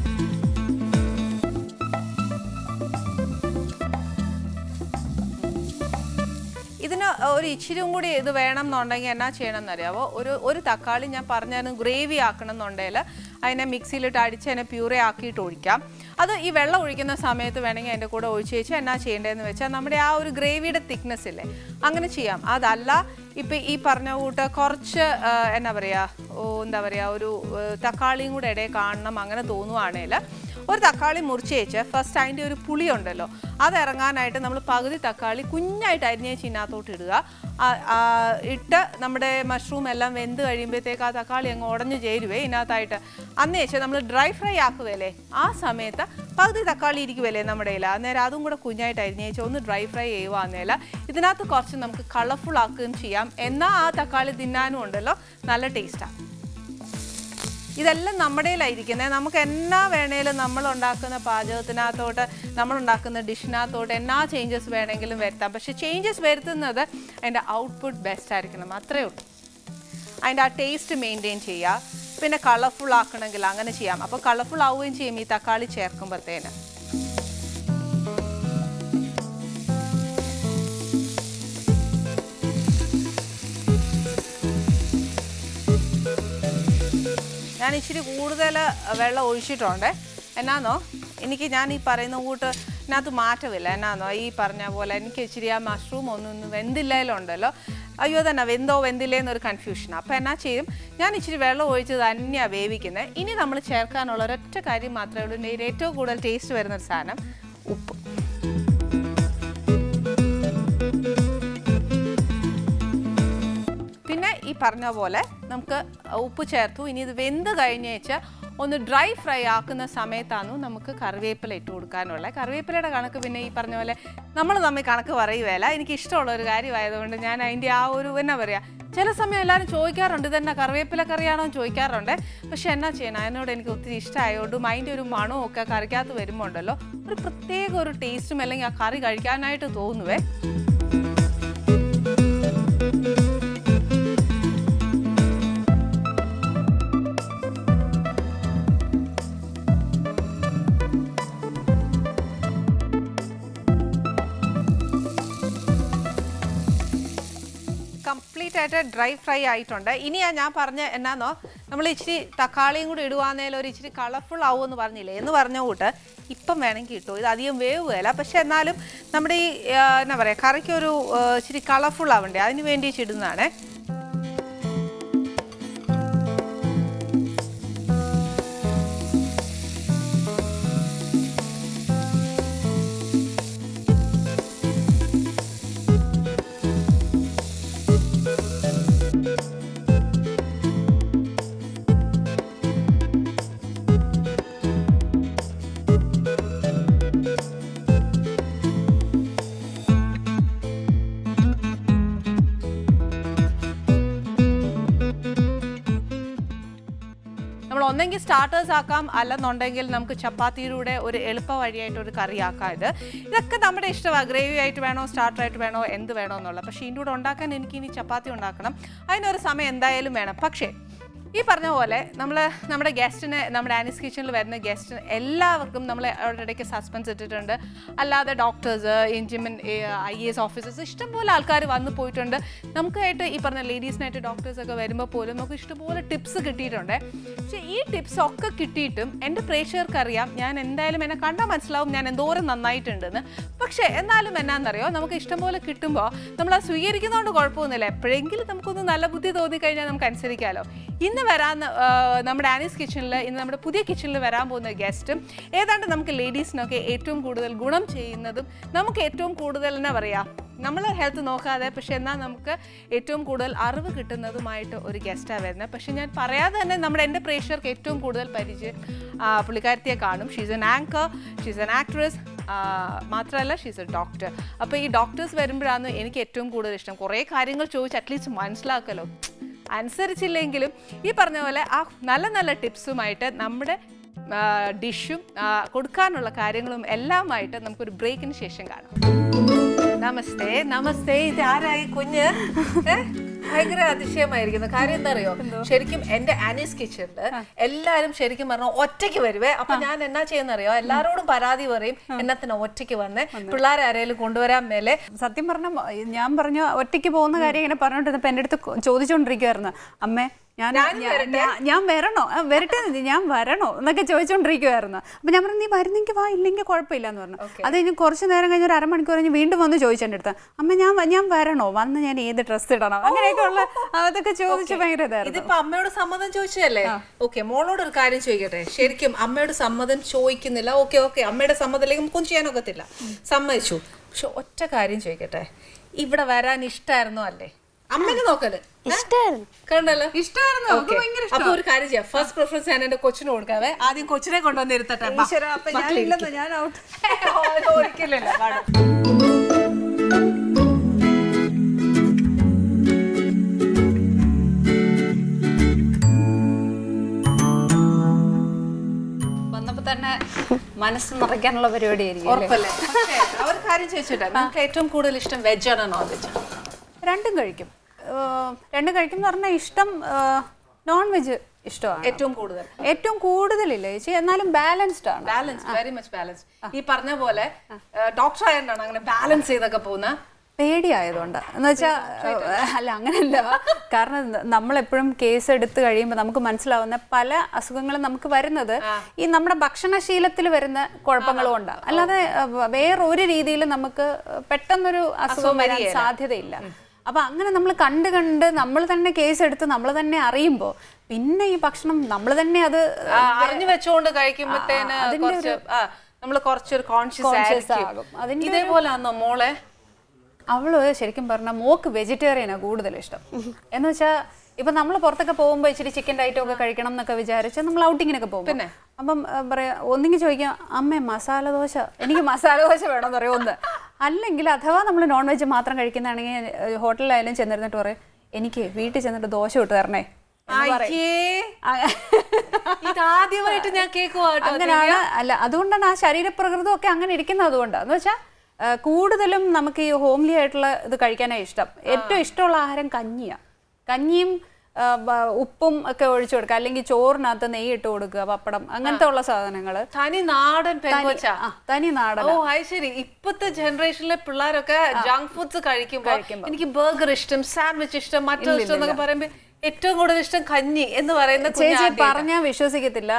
ഇതിന് ഒരു ഇച്ചിരിയും കൂടി ഇത് വേണം എന്നുണ്ടെങ്കിൽ എന്നാ ചെയ്യണം എന്നറിയാവോ, ഒരു ഒരു തക്കാളി ഞാൻ പറഞ്ഞാൽ ഗ്രേവി ആക്കണം എന്നുണ്ടെങ്കിൽ അതിനെ മിക്സിയിലിട്ട് അടിച്ച് അതിനെ പ്യൂറെ ആക്കിയിട്ട് ഒഴിക്കാം. അത് ഈ വെള്ളം ഒഴിക്കുന്ന സമയത്ത് വേണമെങ്കിൽ അതിൻ്റെ കൂടെ ഒഴിച്ച് വെച്ച് എന്നാ ചെയ്യേണ്ടതെന്ന് വെച്ചാൽ നമ്മുടെ ആ ഒരു ഗ്രേവിയുടെ തിക്നെസ് ഇല്ലേ, അങ്ങനെ ചെയ്യാം. അതല്ല ഇപ്പം ഈ പറഞ്ഞ കൂട്ട് കുറച്ച് എന്നാ പറയുക, ഓ എന്താ പറയുക, ഒരു തക്കാളിയും കൂടെ ഇടയിൽ കാണണം അങ്ങനെ തോന്നുവാണെങ്കിൽ ഒരു തക്കാളി മുറിച്ച് വെച്ച് ഫസ്റ്റ് അതിൻ്റെ ഒരു പുളി ഉണ്ടല്ലോ അത് ഇറങ്ങാനായിട്ട് നമ്മൾ പകുതി തക്കാളി കുഞ്ഞായിട്ട് അരിഞ്ഞ് ഇതിനകത്തോട്ട് ഇടുക. ഇട്ട് നമ്മുടെ മഷ്റൂം എല്ലാം വെന്ത് കഴിയുമ്പോഴത്തേക്ക് ആ തക്കാളി അങ്ങ് ഉടഞ്ഞു ചേരുവേ ഇതിനകത്തായിട്ട്. അന്ന് വെച്ചാൽ നമ്മൾ ഡ്രൈ ഫ്രൈ ആക്കുവല്ലേ, ആ സമയത്ത് പകുതി തക്കാളി ഇരിക്കുവല്ലേ നമ്മുടെ കയ്യിൽ, അന്നേരം അതും കൂടെ കുഞ്ഞായിട്ട് അരിഞ്ഞ് വെച്ചാൽ ഒന്ന് ഡ്രൈ ഫ്രൈ ചെയ്യുവാന്നേല ഇതിനകത്ത് കുറച്ച് നമുക്ക് കളർഫുൾ ആക്കുകയും ചെയ്യാം. എന്നാൽ ആ തക്കാളി തിന്നാനും ഉണ്ടല്ലോ നല്ല ടേസ്റ്റാണ്. ഇതെല്ലാം നമ്മുടെയിലായിരിക്കുന്നത്. നമുക്ക് എന്നാ വേണേലും നമ്മൾ ഉണ്ടാക്കുന്ന പാചകത്തിനകത്തോട്ട് നമ്മൾ ഉണ്ടാക്കുന്ന ഡിഷിനകത്തോട്ട് എന്നാ ചേഞ്ചസ് വേണമെങ്കിലും വരുത്താം. പക്ഷെ ചേഞ്ചസ് വരുത്തുന്നത് അതിൻ്റെ ഔട്ട്പുട്ട് ബെസ്റ്റ് ആയിരിക്കണം, അത്രയേ ഉള്ളൂ. അതിൻ്റെ ആ ടേസ്റ്റ് മെയിൻറ്റെയിൻ ചെയ്യുക. പിന്നെ കളർഫുൾ ആക്കണമെങ്കിൽ അങ്ങനെ ചെയ്യാം. അപ്പോൾ കളർഫുൾ ആവുകയും ചെയ്യും ഈ തക്കാളി ചേർക്കുമ്പോഴത്തേന്. ഞാൻ ഇച്ചിരി കൂടുതൽ വെള്ളം ഒഴിച്ചിട്ടുണ്ട്. എന്നാന്നോ എനിക്ക് ഞാൻ ഈ പറയുന്ന കൂട്ട് ഇതിനകത്ത് മാറ്റമില്ല. എന്നാന്നോ ഈ പറഞ്ഞ പോലെ എനിക്ക് ഇച്ചിരി ആ മഷ്റൂം ഒന്നും വെന്തില്ലല്ലോ, അയ്യോ തന്നെ വെന്തോ വെന്തില്ലേന്നൊരു കൺഫ്യൂഷനാണ്. അപ്പോൾ എന്നാ ചെയ്യും, ഞാൻ ഇച്ചിരി വെള്ളം ഒഴിച്ച് തന്നെയാണ് വേവിക്കുന്നത്. ഇനി നമ്മൾ ചേർക്കാനുള്ള ഒരൊറ്റ കാര്യം മാത്രമേ ഉള്ളൂ, ഇതിൽ ഏറ്റവും കൂടുതൽ ടേസ്റ്റ് വരുന്നൊരു സാധനം ഉപ്പ്. പിന്നെ ഈ പറഞ്ഞ പോലെ നമുക്ക് ഉപ്പ് ചേർത്തു. ഇനി ഇത് വെന്ത് കഴിഞ്ഞ് വെച്ചാൽ ഒന്ന് ഡ്രൈ ഫ്രൈ ആക്കുന്ന സമയത്താണ് നമുക്ക് കറിവേപ്പില ഇട്ട് കൊടുക്കാനുള്ള. കറിവേപ്പിലയുടെ കണക്ക് പിന്നെ ഈ പറഞ്ഞ പോലെ നമ്മൾ തമ്മിൽ കണക്ക് പറയുകയല്ല. എനിക്ക് ഇഷ്ടമുള്ള ഒരു കാര്യമായതുകൊണ്ട് ഞാൻ അതിൻ്റെ ആ ഒരു എന്നാ പറയുക, ചില സമയം എല്ലാവരും ചോദിക്കാറുണ്ട് ഇതെന്നാ കറിവേപ്പില കറിയാണോ എന്ന് ചോദിക്കാറുണ്ട്. പക്ഷെ എന്നാ ചെയ്യണം, അതിനോട് എനിക്ക് ഒത്തിരി ഇഷ്ടമായതുകൊണ്ടും അതിൻ്റെ ഒരു മണവും ഒക്കെ കറിക്കകത്ത് വരുമ്പോൾ ഉണ്ടല്ലോ ഒരു പ്രത്യേക ഒരു ടേസ്റ്റും അല്ലെങ്കിൽ ആ കറി കഴിക്കാനായിട്ട് തോന്നുവേ. കംപ്ലീറ്റ് ആയിട്ട് ഡ്രൈ ഫ്രൈ ആയിട്ടുണ്ട്. ഇനിയാ ഞാൻ പറഞ്ഞ എന്നാന്നോ, നമ്മൾ ഇച്ചിരി തക്കാളിയും കൂടി ഇടുവാന്നേലും ഒരു ഇച്ചിരി കളർഫുൾ ആവുമെന്ന് പറഞ്ഞില്ലേ, എന്ന് പറഞ്ഞ കൂട്ട് ഇപ്പം വേണമെങ്കിൽ കിട്ടും. ഇത് അധികം വേവുകയില്ല, പക്ഷെ എന്നാലും നമ്മുടെ ഈ എന്നാ പറയുക കറിക്കൊരു ഇച്ചിരി കളർഫുൾ ആവണ്ടേ, അതിന് വേണ്ടി ഇടുന്നതാണ്. ഒന്നെങ്കിൽ സ്റ്റാർട്ടേഴ്സ് ആക്കാം, അല്ലെന്നുണ്ടെങ്കിൽ നമുക്ക് ചപ്പാത്തിയിലൂടെ ഒരു എളുപ്പ വഴിയായിട്ട് ഒരു കറി ആക്കാം. ഇത് ഇതൊക്കെ നമ്മുടെ ഇഷ്ടമാണ്, ഗ്രേവി ആയിട്ട് വേണോ സ്റ്റാർട്ടർ ആയിട്ട് വേണോ എന്ത് വേണോ എന്നുള്ള. പക്ഷേ ഇതിൻ്റെ കൂടെ ഉണ്ടാക്കാൻ എനിക്ക് ഇനി ചപ്പാത്തി ഉണ്ടാക്കണം, അതിനൊരു സമയം എന്തായാലും വേണം. പക്ഷേ ഈ പറഞ്ഞ പോലെ നമ്മൾ നമ്മുടെ ഗസ്റ്റിന്, നമ്മുടെ ആനീസ് കിച്ചണിൽ വരുന്ന ഗസ്റ്റിന് എല്ലാവർക്കും നമ്മൾ അവരുടെ ഇടയ്ക്ക് സസ്പെൻസ് ഇട്ടിട്ടുണ്ട്. അല്ലാതെ ഡോക്ടേഴ്സ്, എൻജിമൻ ഐ എ എസ് ഓഫീസേഴ്സ് ഇഷ്ടംപോലെ ആൾക്കാർ വന്നു പോയിട്ടുണ്ട്. നമുക്കായിട്ട് ഈ പറഞ്ഞ ലേഡീസിനായിട്ട് ഡോക്ടേഴ്സൊക്കെ വരുമ്പോൾ പോലും നമുക്ക് ഇഷ്ടംപോലെ ടിപ്സ് കിട്ടിയിട്ടുണ്ട്. പക്ഷേ ഈ ടിപ്സ് ഒക്കെ കിട്ടിയിട്ടും എൻ്റെ പ്രേക്ഷകർക്കറിയാം, ഞാൻ എന്തായാലും എന്നെ കണ്ടാൽ മനസ്സിലാവും ഞാൻ എന്തോരം നന്നായിട്ടുണ്ടെന്ന്. പക്ഷേ എന്നാലും എന്നാന്നറിയോ, നമുക്ക് ഇഷ്ടംപോലെ കിട്ടുമ്പോൾ നമ്മൾ അത് സ്വീകരിക്കുന്നതുകൊണ്ട് കുഴപ്പമൊന്നുമില്ല. എപ്പോഴെങ്കിലും നമുക്കൊന്ന് നല്ല ബുദ്ധി തോന്നിക്കഴിഞ്ഞാൽ നമുക്ക് അനുസരിക്കാമല്ലോ. ഇന്ന് വരാൻ നമ്മുടെ ആനീസ് കിച്ചണിൽ ഇന്ന് നമ്മുടെ പുതിയ കിച്ചണിൽ വരാൻ പോകുന്ന ഗസ്റ്റും ഏതാണ്ട് നമുക്ക് ലേഡീസിനൊക്കെ ഏറ്റവും കൂടുതൽ ഗുണം ചെയ്യുന്നതും നമുക്ക് ഏറ്റവും കൂടുതൽ എന്നാ പറയുക, നമ്മൾ ഹെൽത്ത് നോക്കാതെ പക്ഷെ എന്നാൽ നമുക്ക് ഏറ്റവും കൂടുതൽ അറിവ് കിട്ടുന്നതുമായിട്ട് ഒരു ഗസ്റ്റാണ് വരുന്നത്. പക്ഷെ ഞാൻ പറയാതെ തന്നെ നമ്മുടെ എൻ്റെ പ്രേക്ഷകർക്ക് ഏറ്റവും കൂടുതൽ പരിചയം പുള്ളിക്കാരത്തിയെ കാണും. She's an anchor, she's an actress, മാത്രമല്ല ഷീസ് എ ഡോക്ടർ. അപ്പോൾ ഈ ഡോക്ടേഴ്സ് വരുമ്പോഴാണ് എനിക്ക് ഏറ്റവും കൂടുതൽ ഇഷ്ടം. കുറേ കാര്യങ്ങൾ ചോദിച്ച് അറ്റ്ലീസ്റ്റ് മനസ്സിലാക്കലോ, അനുസരിച്ചില്ലെങ്കിലും ഈ പറഞ്ഞ പോലെ ആ നല്ല നല്ല ടിപ്സുമായിട്ട് നമ്മുടെ ഡിഷും കൊടുക്കാനുള്ള കാര്യങ്ങളും എല്ലാമായിട്ട് നമുക്കൊരു ബ്രേക്കിന് ശേഷം കാണാം. നമസ്തേ നമസ്തേ. ഇത് ആരായി കുഞ്ഞ്? ഭയങ്കര അതിശയമായിരിക്കുന്നു. കാര്യം എന്താ അറിയോ, ശരിക്കും എന്റെ ആനീസ് കിച്ചണില് എല്ലാരും ശരിക്കും പറഞ്ഞാൽ ഒറ്റയ്ക്ക് വരുവേ. അപ്പൊ ഞാൻ എന്നാ ചെയ്യുന്നറിയോ, എല്ലാരോടും പരാതി പറയും എന്നത്തിന് ഒറ്റയ്ക്ക് വന്ന് പിള്ളേരെ ആരെങ്കിലും കൊണ്ടുവരാൻ മേലെ. സത്യം പറഞ്ഞ ഞാൻ പറഞ്ഞു ഒറ്റയ്ക്ക് പോകുന്ന കാര്യം ഇങ്ങനെ പറഞ്ഞോണ്ടിരുന്നപ്പോ എന്റെ അടുത്ത് ചോദിച്ചോണ്ടിരിക്കുവായിരുന്നു, അമ്മേ ഞാൻ ഞാൻ വരണോ വരട്ടെ ഞാൻ വരണോ എന്നൊക്കെ ചോദിച്ചോണ്ടിരിക്കുവായിരുന്നു. അപ്പൊ ഞാൻ പറഞ്ഞു നീ വരുന്നെങ്കിൽ വാ, ഇല്ലെങ്കിൽ കുഴപ്പമില്ല എന്ന് പറഞ്ഞു. അത് കഴിഞ്ഞ് കുറച്ച് നേരം കഴിഞ്ഞ് ഒരു അരമണിക്കൂർ കഴിഞ്ഞ് വീണ്ടും വന്ന് ചോദിച്ചെന്റെ അടുത്ത്, അമ്മ ഞാൻ ഞാൻ വരണോ, വന്ന് ഞാൻ ഏത് ഡ്രസ്സ് ഇടണം, അങ്ങനെയൊക്കെ ഉള്ള അതൊക്കെ ചോദിച്ച് ഭയങ്കര ഇതായിരുന്നു. ഇതിപ്പോ അമ്മയോട് സമ്മതം ചോദിച്ചതല്ലേ? ഓക്കെ, മോളോട് ഒരു കാര്യം ചോദിക്കട്ടെ. ശരിക്കും അമ്മയോട് സമ്മതം ചോദിക്കുന്നില്ല, ഓക്കെ ഓക്കെ അമ്മയുടെ സമ്മതത്തിലേക്ക് നമുക്കൊന്നും ചെയ്യാനൊക്കത്തില്ല, സമ്മതിച്ചു. പക്ഷെ ഒറ്റ കാര്യം ചോദിക്കട്ടെ, ഇവിടെ വരാൻ ഇഷ്ടമായിരുന്നോ അല്ലേ? അമ്മനെ നോക്കല് കണ്ടല്ലോ, ഇഷ്ടമായിരുന്നു. അപ്പൊ ഒരു കാര്യം ചെയ്യാം, ഫസ്റ്റ് പ്രിഫറൻസ് ഞാൻ എന്റെ കൊച്ചിന് കൊടുക്കാവേ. ആദ്യം കൊച്ചിനെ കൊണ്ടുവന്ന് ഇരുത്തട്ടെ. ഒരിക്കലല്ല മനസ്സ് നിറയ്ക്കാനുള്ള പരിപാടിയായിരിക്കും. ഉറപ്പല്ലേ? പക്ഷേ അവർ കാര്യം ചോദിച്ചിട്ട് നിങ്ങൾക്ക് ഏറ്റവും കൂടുതൽ ഇഷ്ടം വെജ് ആണോ നോൺ വെജ്? രണ്ടും കഴിക്കും. രണ്ടും കഴിക്കും എന്ന് പറഞ്ഞാൽ ഇഷ്ടം നോൺ വെജ് ഇഷ്ടമാണ് ഏറ്റവും കൂടുതൽ. ഏറ്റവും കൂടുതലില്ല ചേച്ചി, എന്നാലും ബാലൻസ്ഡ് ആണ്. Balance, very much balance. ഈ പറഞ്ഞ പോലെ ഡോക്ടർ ആയതുകൊണ്ടാണ് അങ്ങനെ ബാലൻസ് ചെയ്തൊക്കെ പോകുന്ന പേടിയായതുകൊണ്ട് എന്ന് വെച്ചാൽ അല്ല അങ്ങനെയല്ല. കാരണം നമ്മളെപ്പോഴും കേസ് എടുത്ത് കഴിയുമ്പോൾ നമുക്ക് മനസ്സിലാവുന്ന പല അസുഖങ്ങളും നമുക്ക് വരുന്നത് ഈ നമ്മുടെ ഭക്ഷണശീലത്തിൽ വരുന്ന കുഴപ്പങ്ങളും ഉണ്ടാകും. അല്ലാതെ വേറൊരു രീതിയിൽ നമുക്ക് പെട്ടെന്നൊരു അസുഖം വരാൻ സാധ്യതയില്ല. അപ്പൊ അങ്ങനെ നമ്മൾ കണ്ട് കണ്ട് നമ്മൾ തന്നെ കേസ് എടുത്ത് നമ്മൾ തന്നെ അറിയുമ്പോൾ പിന്നെ ഈ ഭക്ഷണം നമ്മൾ തന്നെ അത് അറിഞ്ഞു വെച്ചുകൊണ്ട് കഴിക്കുമ്പോഴത്തേന് നമ്മൾ കുറച്ചൊരു കോൺഷ്യസ് ആകും. ഇതേപോലെയാണോ മോളെ? അവള് ശരിക്കും പറഞ്ഞാൽ മോക്ക് വെജിറ്റേറിയനാ കൂടുതൽ ഇഷ്ടം. എന്ന് വെച്ചാൽ ഇപ്പൊ നമ്മൾ പുറത്തൊക്കെ പോകുമ്പോൾ ഇച്ചിരി ചിക്കൻ്റെ ഐറ്റം ഒക്കെ കഴിക്കണം എന്നൊക്കെ വിചാരിച്ച് നമ്മൾ ഔട്ടിങ്ങിനൊക്കെ പോകും. പിന്നെ അപ്പം പറയാ ഒന്നെങ്കിൽ ചോദിക്കാം അമ്മേ മസാല ദോശ, എനിക്ക് മസാല ദോശ വേണമെന്ന് പറയും ഒന്ന്. അല്ലെങ്കിൽ അഥവാ നമ്മൾ നോൺ വെജ് മാത്രം കഴിക്കുന്നതാണെങ്കിൽ ഹോട്ടലിലായാലും ചെന്നിരുന്നിട്ട് പറയും എനിക്ക് വീട്ടിൽ ചെന്നിട്ട് ദോശ ഇട്ട് തരണേ. ഇതാദ്യമായിട്ട് ഞാൻ കേൾക്കുവാട്ടോ. അങ്ങനെയാണ്. അല്ല അതുകൊണ്ടാണ് ആ ശരീരപ്രകൃതം ഒക്കെ അങ്ങനെ ഇരിക്കുന്നത്. അതുകൊണ്ടാണ് എന്ന് വെച്ചാൽ കൂടുതലും നമുക്ക് ഈ ഹോംലി ആയിട്ടുള്ള ഇത് കഴിക്കാനാണ് ഇഷ്ടം. ഏറ്റവും ഇഷ്ടമുള്ള ആഹാരം കഞ്ഞിയാണ്. കഞ്ഞിയും ഉപ്പും ഒക്കെ ഒഴിച്ചു കൊടുക്കുക, അല്ലെങ്കിൽ ചോറിനകത്ത് നെയ്യ് ഇട്ട് കൊടുക്കുക, പപ്പടം അങ്ങനത്തെ ഉള്ള സാധനങ്ങള്. തനി നാടൻ തനി നാടൻ. ഓ അത് ശരി. ഇപ്പത്തെ ജനറേഷനിലെ പിള്ളേരൊക്കെ ജങ്ക് ഫുഡ്സ് കഴിക്കുമ്പോ എനിക്ക് ബർഗർ ഇഷ്ടം, സാൻഡ്വിച്ച് ഇഷ്ടം, മറ്റൊരു ഇഷ്ടം എന്നൊക്കെ പറയുമ്പോ ഏറ്റവും കൂടുതൽ ഇഷ്ടം കഞ്ഞി എന്ന് പറയുന്ന ചേച്ചി പറഞ്ഞാൽ വിശ്വസിക്കത്തില്ല.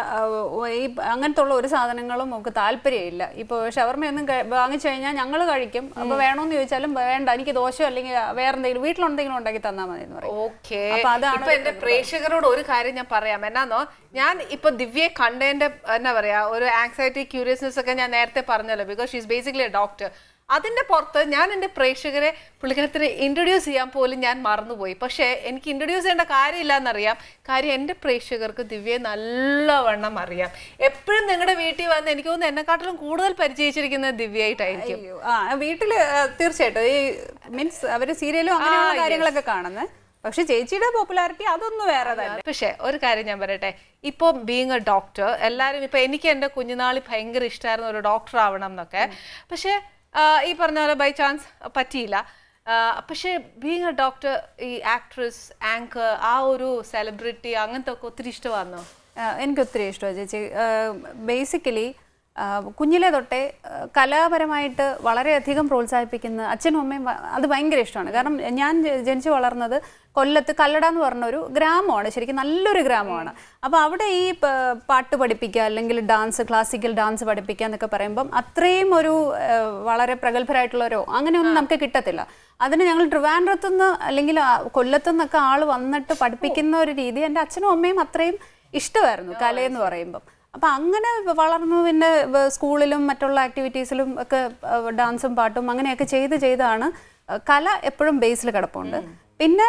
ഈ അങ്ങനത്തെ ഉള്ള ഒരു സാധനങ്ങളും നമുക്ക് താല്പര്യമില്ല. ഇപ്പൊ ഷവർമയൊന്നും വാങ്ങിച്ചു കഴിഞ്ഞാൽ ഞങ്ങൾ കഴിക്കും. അപ്പൊ വേണോന്ന് ചോദിച്ചാലും വേണ്ട, എനിക്ക് ദോശ അല്ലെങ്കിൽ വേറെ എന്തെങ്കിലും വീട്ടിലെന്തെങ്കിലും ഉണ്ടാക്കി തന്നാൽ മതി എന്ന് പറയും. ഓക്കെ. അപ്പൊ എന്റെ പ്രേക്ഷകരോട് ഒരു കാര്യം ഞാൻ പറയാം. എന്നാന്നോ, ഞാൻ ഇപ്പൊ ദിവ്യയെ കണ്ടതിന്റെ എന്നാ പറയാ ഒരു ആങ്സൈറ്റി ക്യൂരിയസ്നെസ് ഒക്കെ ഞാൻ നേരത്തെ പറഞ്ഞല്ലോ. Because she is basically a doctor. അതിന്റെ പുറത്ത് ഞാൻ എൻ്റെ പ്രേക്ഷകരെ പുള്ളിക്കാരത്തിനെ ഇൻട്രൊഡ്യൂസ് ചെയ്യാൻ പോലും ഞാൻ മറന്നുപോയി. പക്ഷേ എനിക്ക് ഇൻട്രൊഡ്യൂസ് ചെയ്യേണ്ട കാര്യമില്ല എന്നറിയാം. കാര്യം എൻ്റെ പ്രേക്ഷകർക്ക് ദിവ്യയെ നല്ലവണ്ണം അറിയാം. എപ്പോഴും നിങ്ങളുടെ വീട്ടിൽ വന്ന് എനിക്ക് തോന്നുന്നു എന്നെക്കാട്ടിലും കൂടുതൽ പരിചയിച്ചിരിക്കുന്നത് ദിവ്യയായിട്ടായിരിക്കും. വീട്ടില് തീർച്ചയായിട്ടും ഈ മീൻസ് അവര് സീരിയലും അങ്ങനെയുള്ള കാര്യങ്ങളൊക്കെ കാണുന്നത്. പക്ഷെ ചേച്ചിയുടെ പോപ്പുലാരിറ്റി അതൊന്നും വേറെ തന്നെ. പക്ഷെ ഒരു കാര്യം ഞാൻ പറയട്ടെ, ഇപ്പോൾ ബീങ് എ ഡോക്ടർ എല്ലാവരും ഇപ്പൊ എനിക്ക് എൻ്റെ കുഞ്ഞുനാളിൽ ഭയങ്കര ഇഷ്ടമായിരുന്നു ഒരു ഡോക്ടർ ആവണം എന്നൊക്കെ. പക്ഷെ ഈ പറഞ്ഞ പോലെ ബൈ ചാൻസ് പറ്റിയില്ല. പക്ഷേ ബീങ് എ ഡോക്ടർ, ഈ ആക്ട്രസ്, ആങ്കർ, ആ ഒരു സെലിബ്രിറ്റി അങ്ങനത്തെ ഒക്കെ ഒത്തിരി ഇഷ്ടമാണോ? എനിക്ക് ഒത്തിരി ഇഷ്ടമാണ് ചേച്ചി. ബേസിക്കലി കുഞ്ഞിലെ തൊട്ടേ കലാപരമായിട്ട് വളരെയധികം പ്രോത്സാഹിപ്പിക്കുന്ന അച്ഛനും അമ്മയും അത് ഭയങ്കര ഇഷ്ടമാണ്. കാരണം ഞാൻ ജനിച്ചു വളർന്നത് കൊല്ലത്ത് കല്ലട എന്ന് പറഞ്ഞ ഒരു ഗ്രാമമാണ്, ശരിക്കും നല്ലൊരു ഗ്രാമമാണ്. അപ്പോൾ അവിടെ ഈ പാട്ട് പഠിപ്പിക്കുക അല്ലെങ്കിൽ ഡാൻസ്, ക്ലാസിക്കൽ ഡാൻസ് പഠിപ്പിക്കുക എന്നൊക്കെ പറയുമ്പം അത്രയും ഒരു വളരെ പ്രഗത്ഭരായിട്ടുള്ളവരോ അങ്ങനെയൊന്നും നമുക്ക് കിട്ടത്തില്ല. അതിന് ഞങ്ങൾ ട്രിവാൻഡ്രത്തുനിന്ന് അല്ലെങ്കിൽ കൊല്ലത്തുനിന്നൊക്കെ ആൾ വന്നിട്ട് പഠിപ്പിക്കുന്ന ഒരു രീതി എൻ്റെ അച്ഛനും അമ്മയും അത്രയും ഇഷ്ടമായിരുന്നു കലയെന്ന് പറയുമ്പം. അപ്പം അങ്ങനെ വളർന്നു. പിന്നെ സ്കൂളിലും മറ്റുള്ള ആക്ടിവിറ്റീസിലും ഒക്കെ ഡാൻസും പാട്ടും അങ്ങനെയൊക്കെ ചെയ്ത് ചെയ്താണ് കല എപ്പോഴും ബേസിൽ കിടപ്പുണ്ട്. പിന്നെ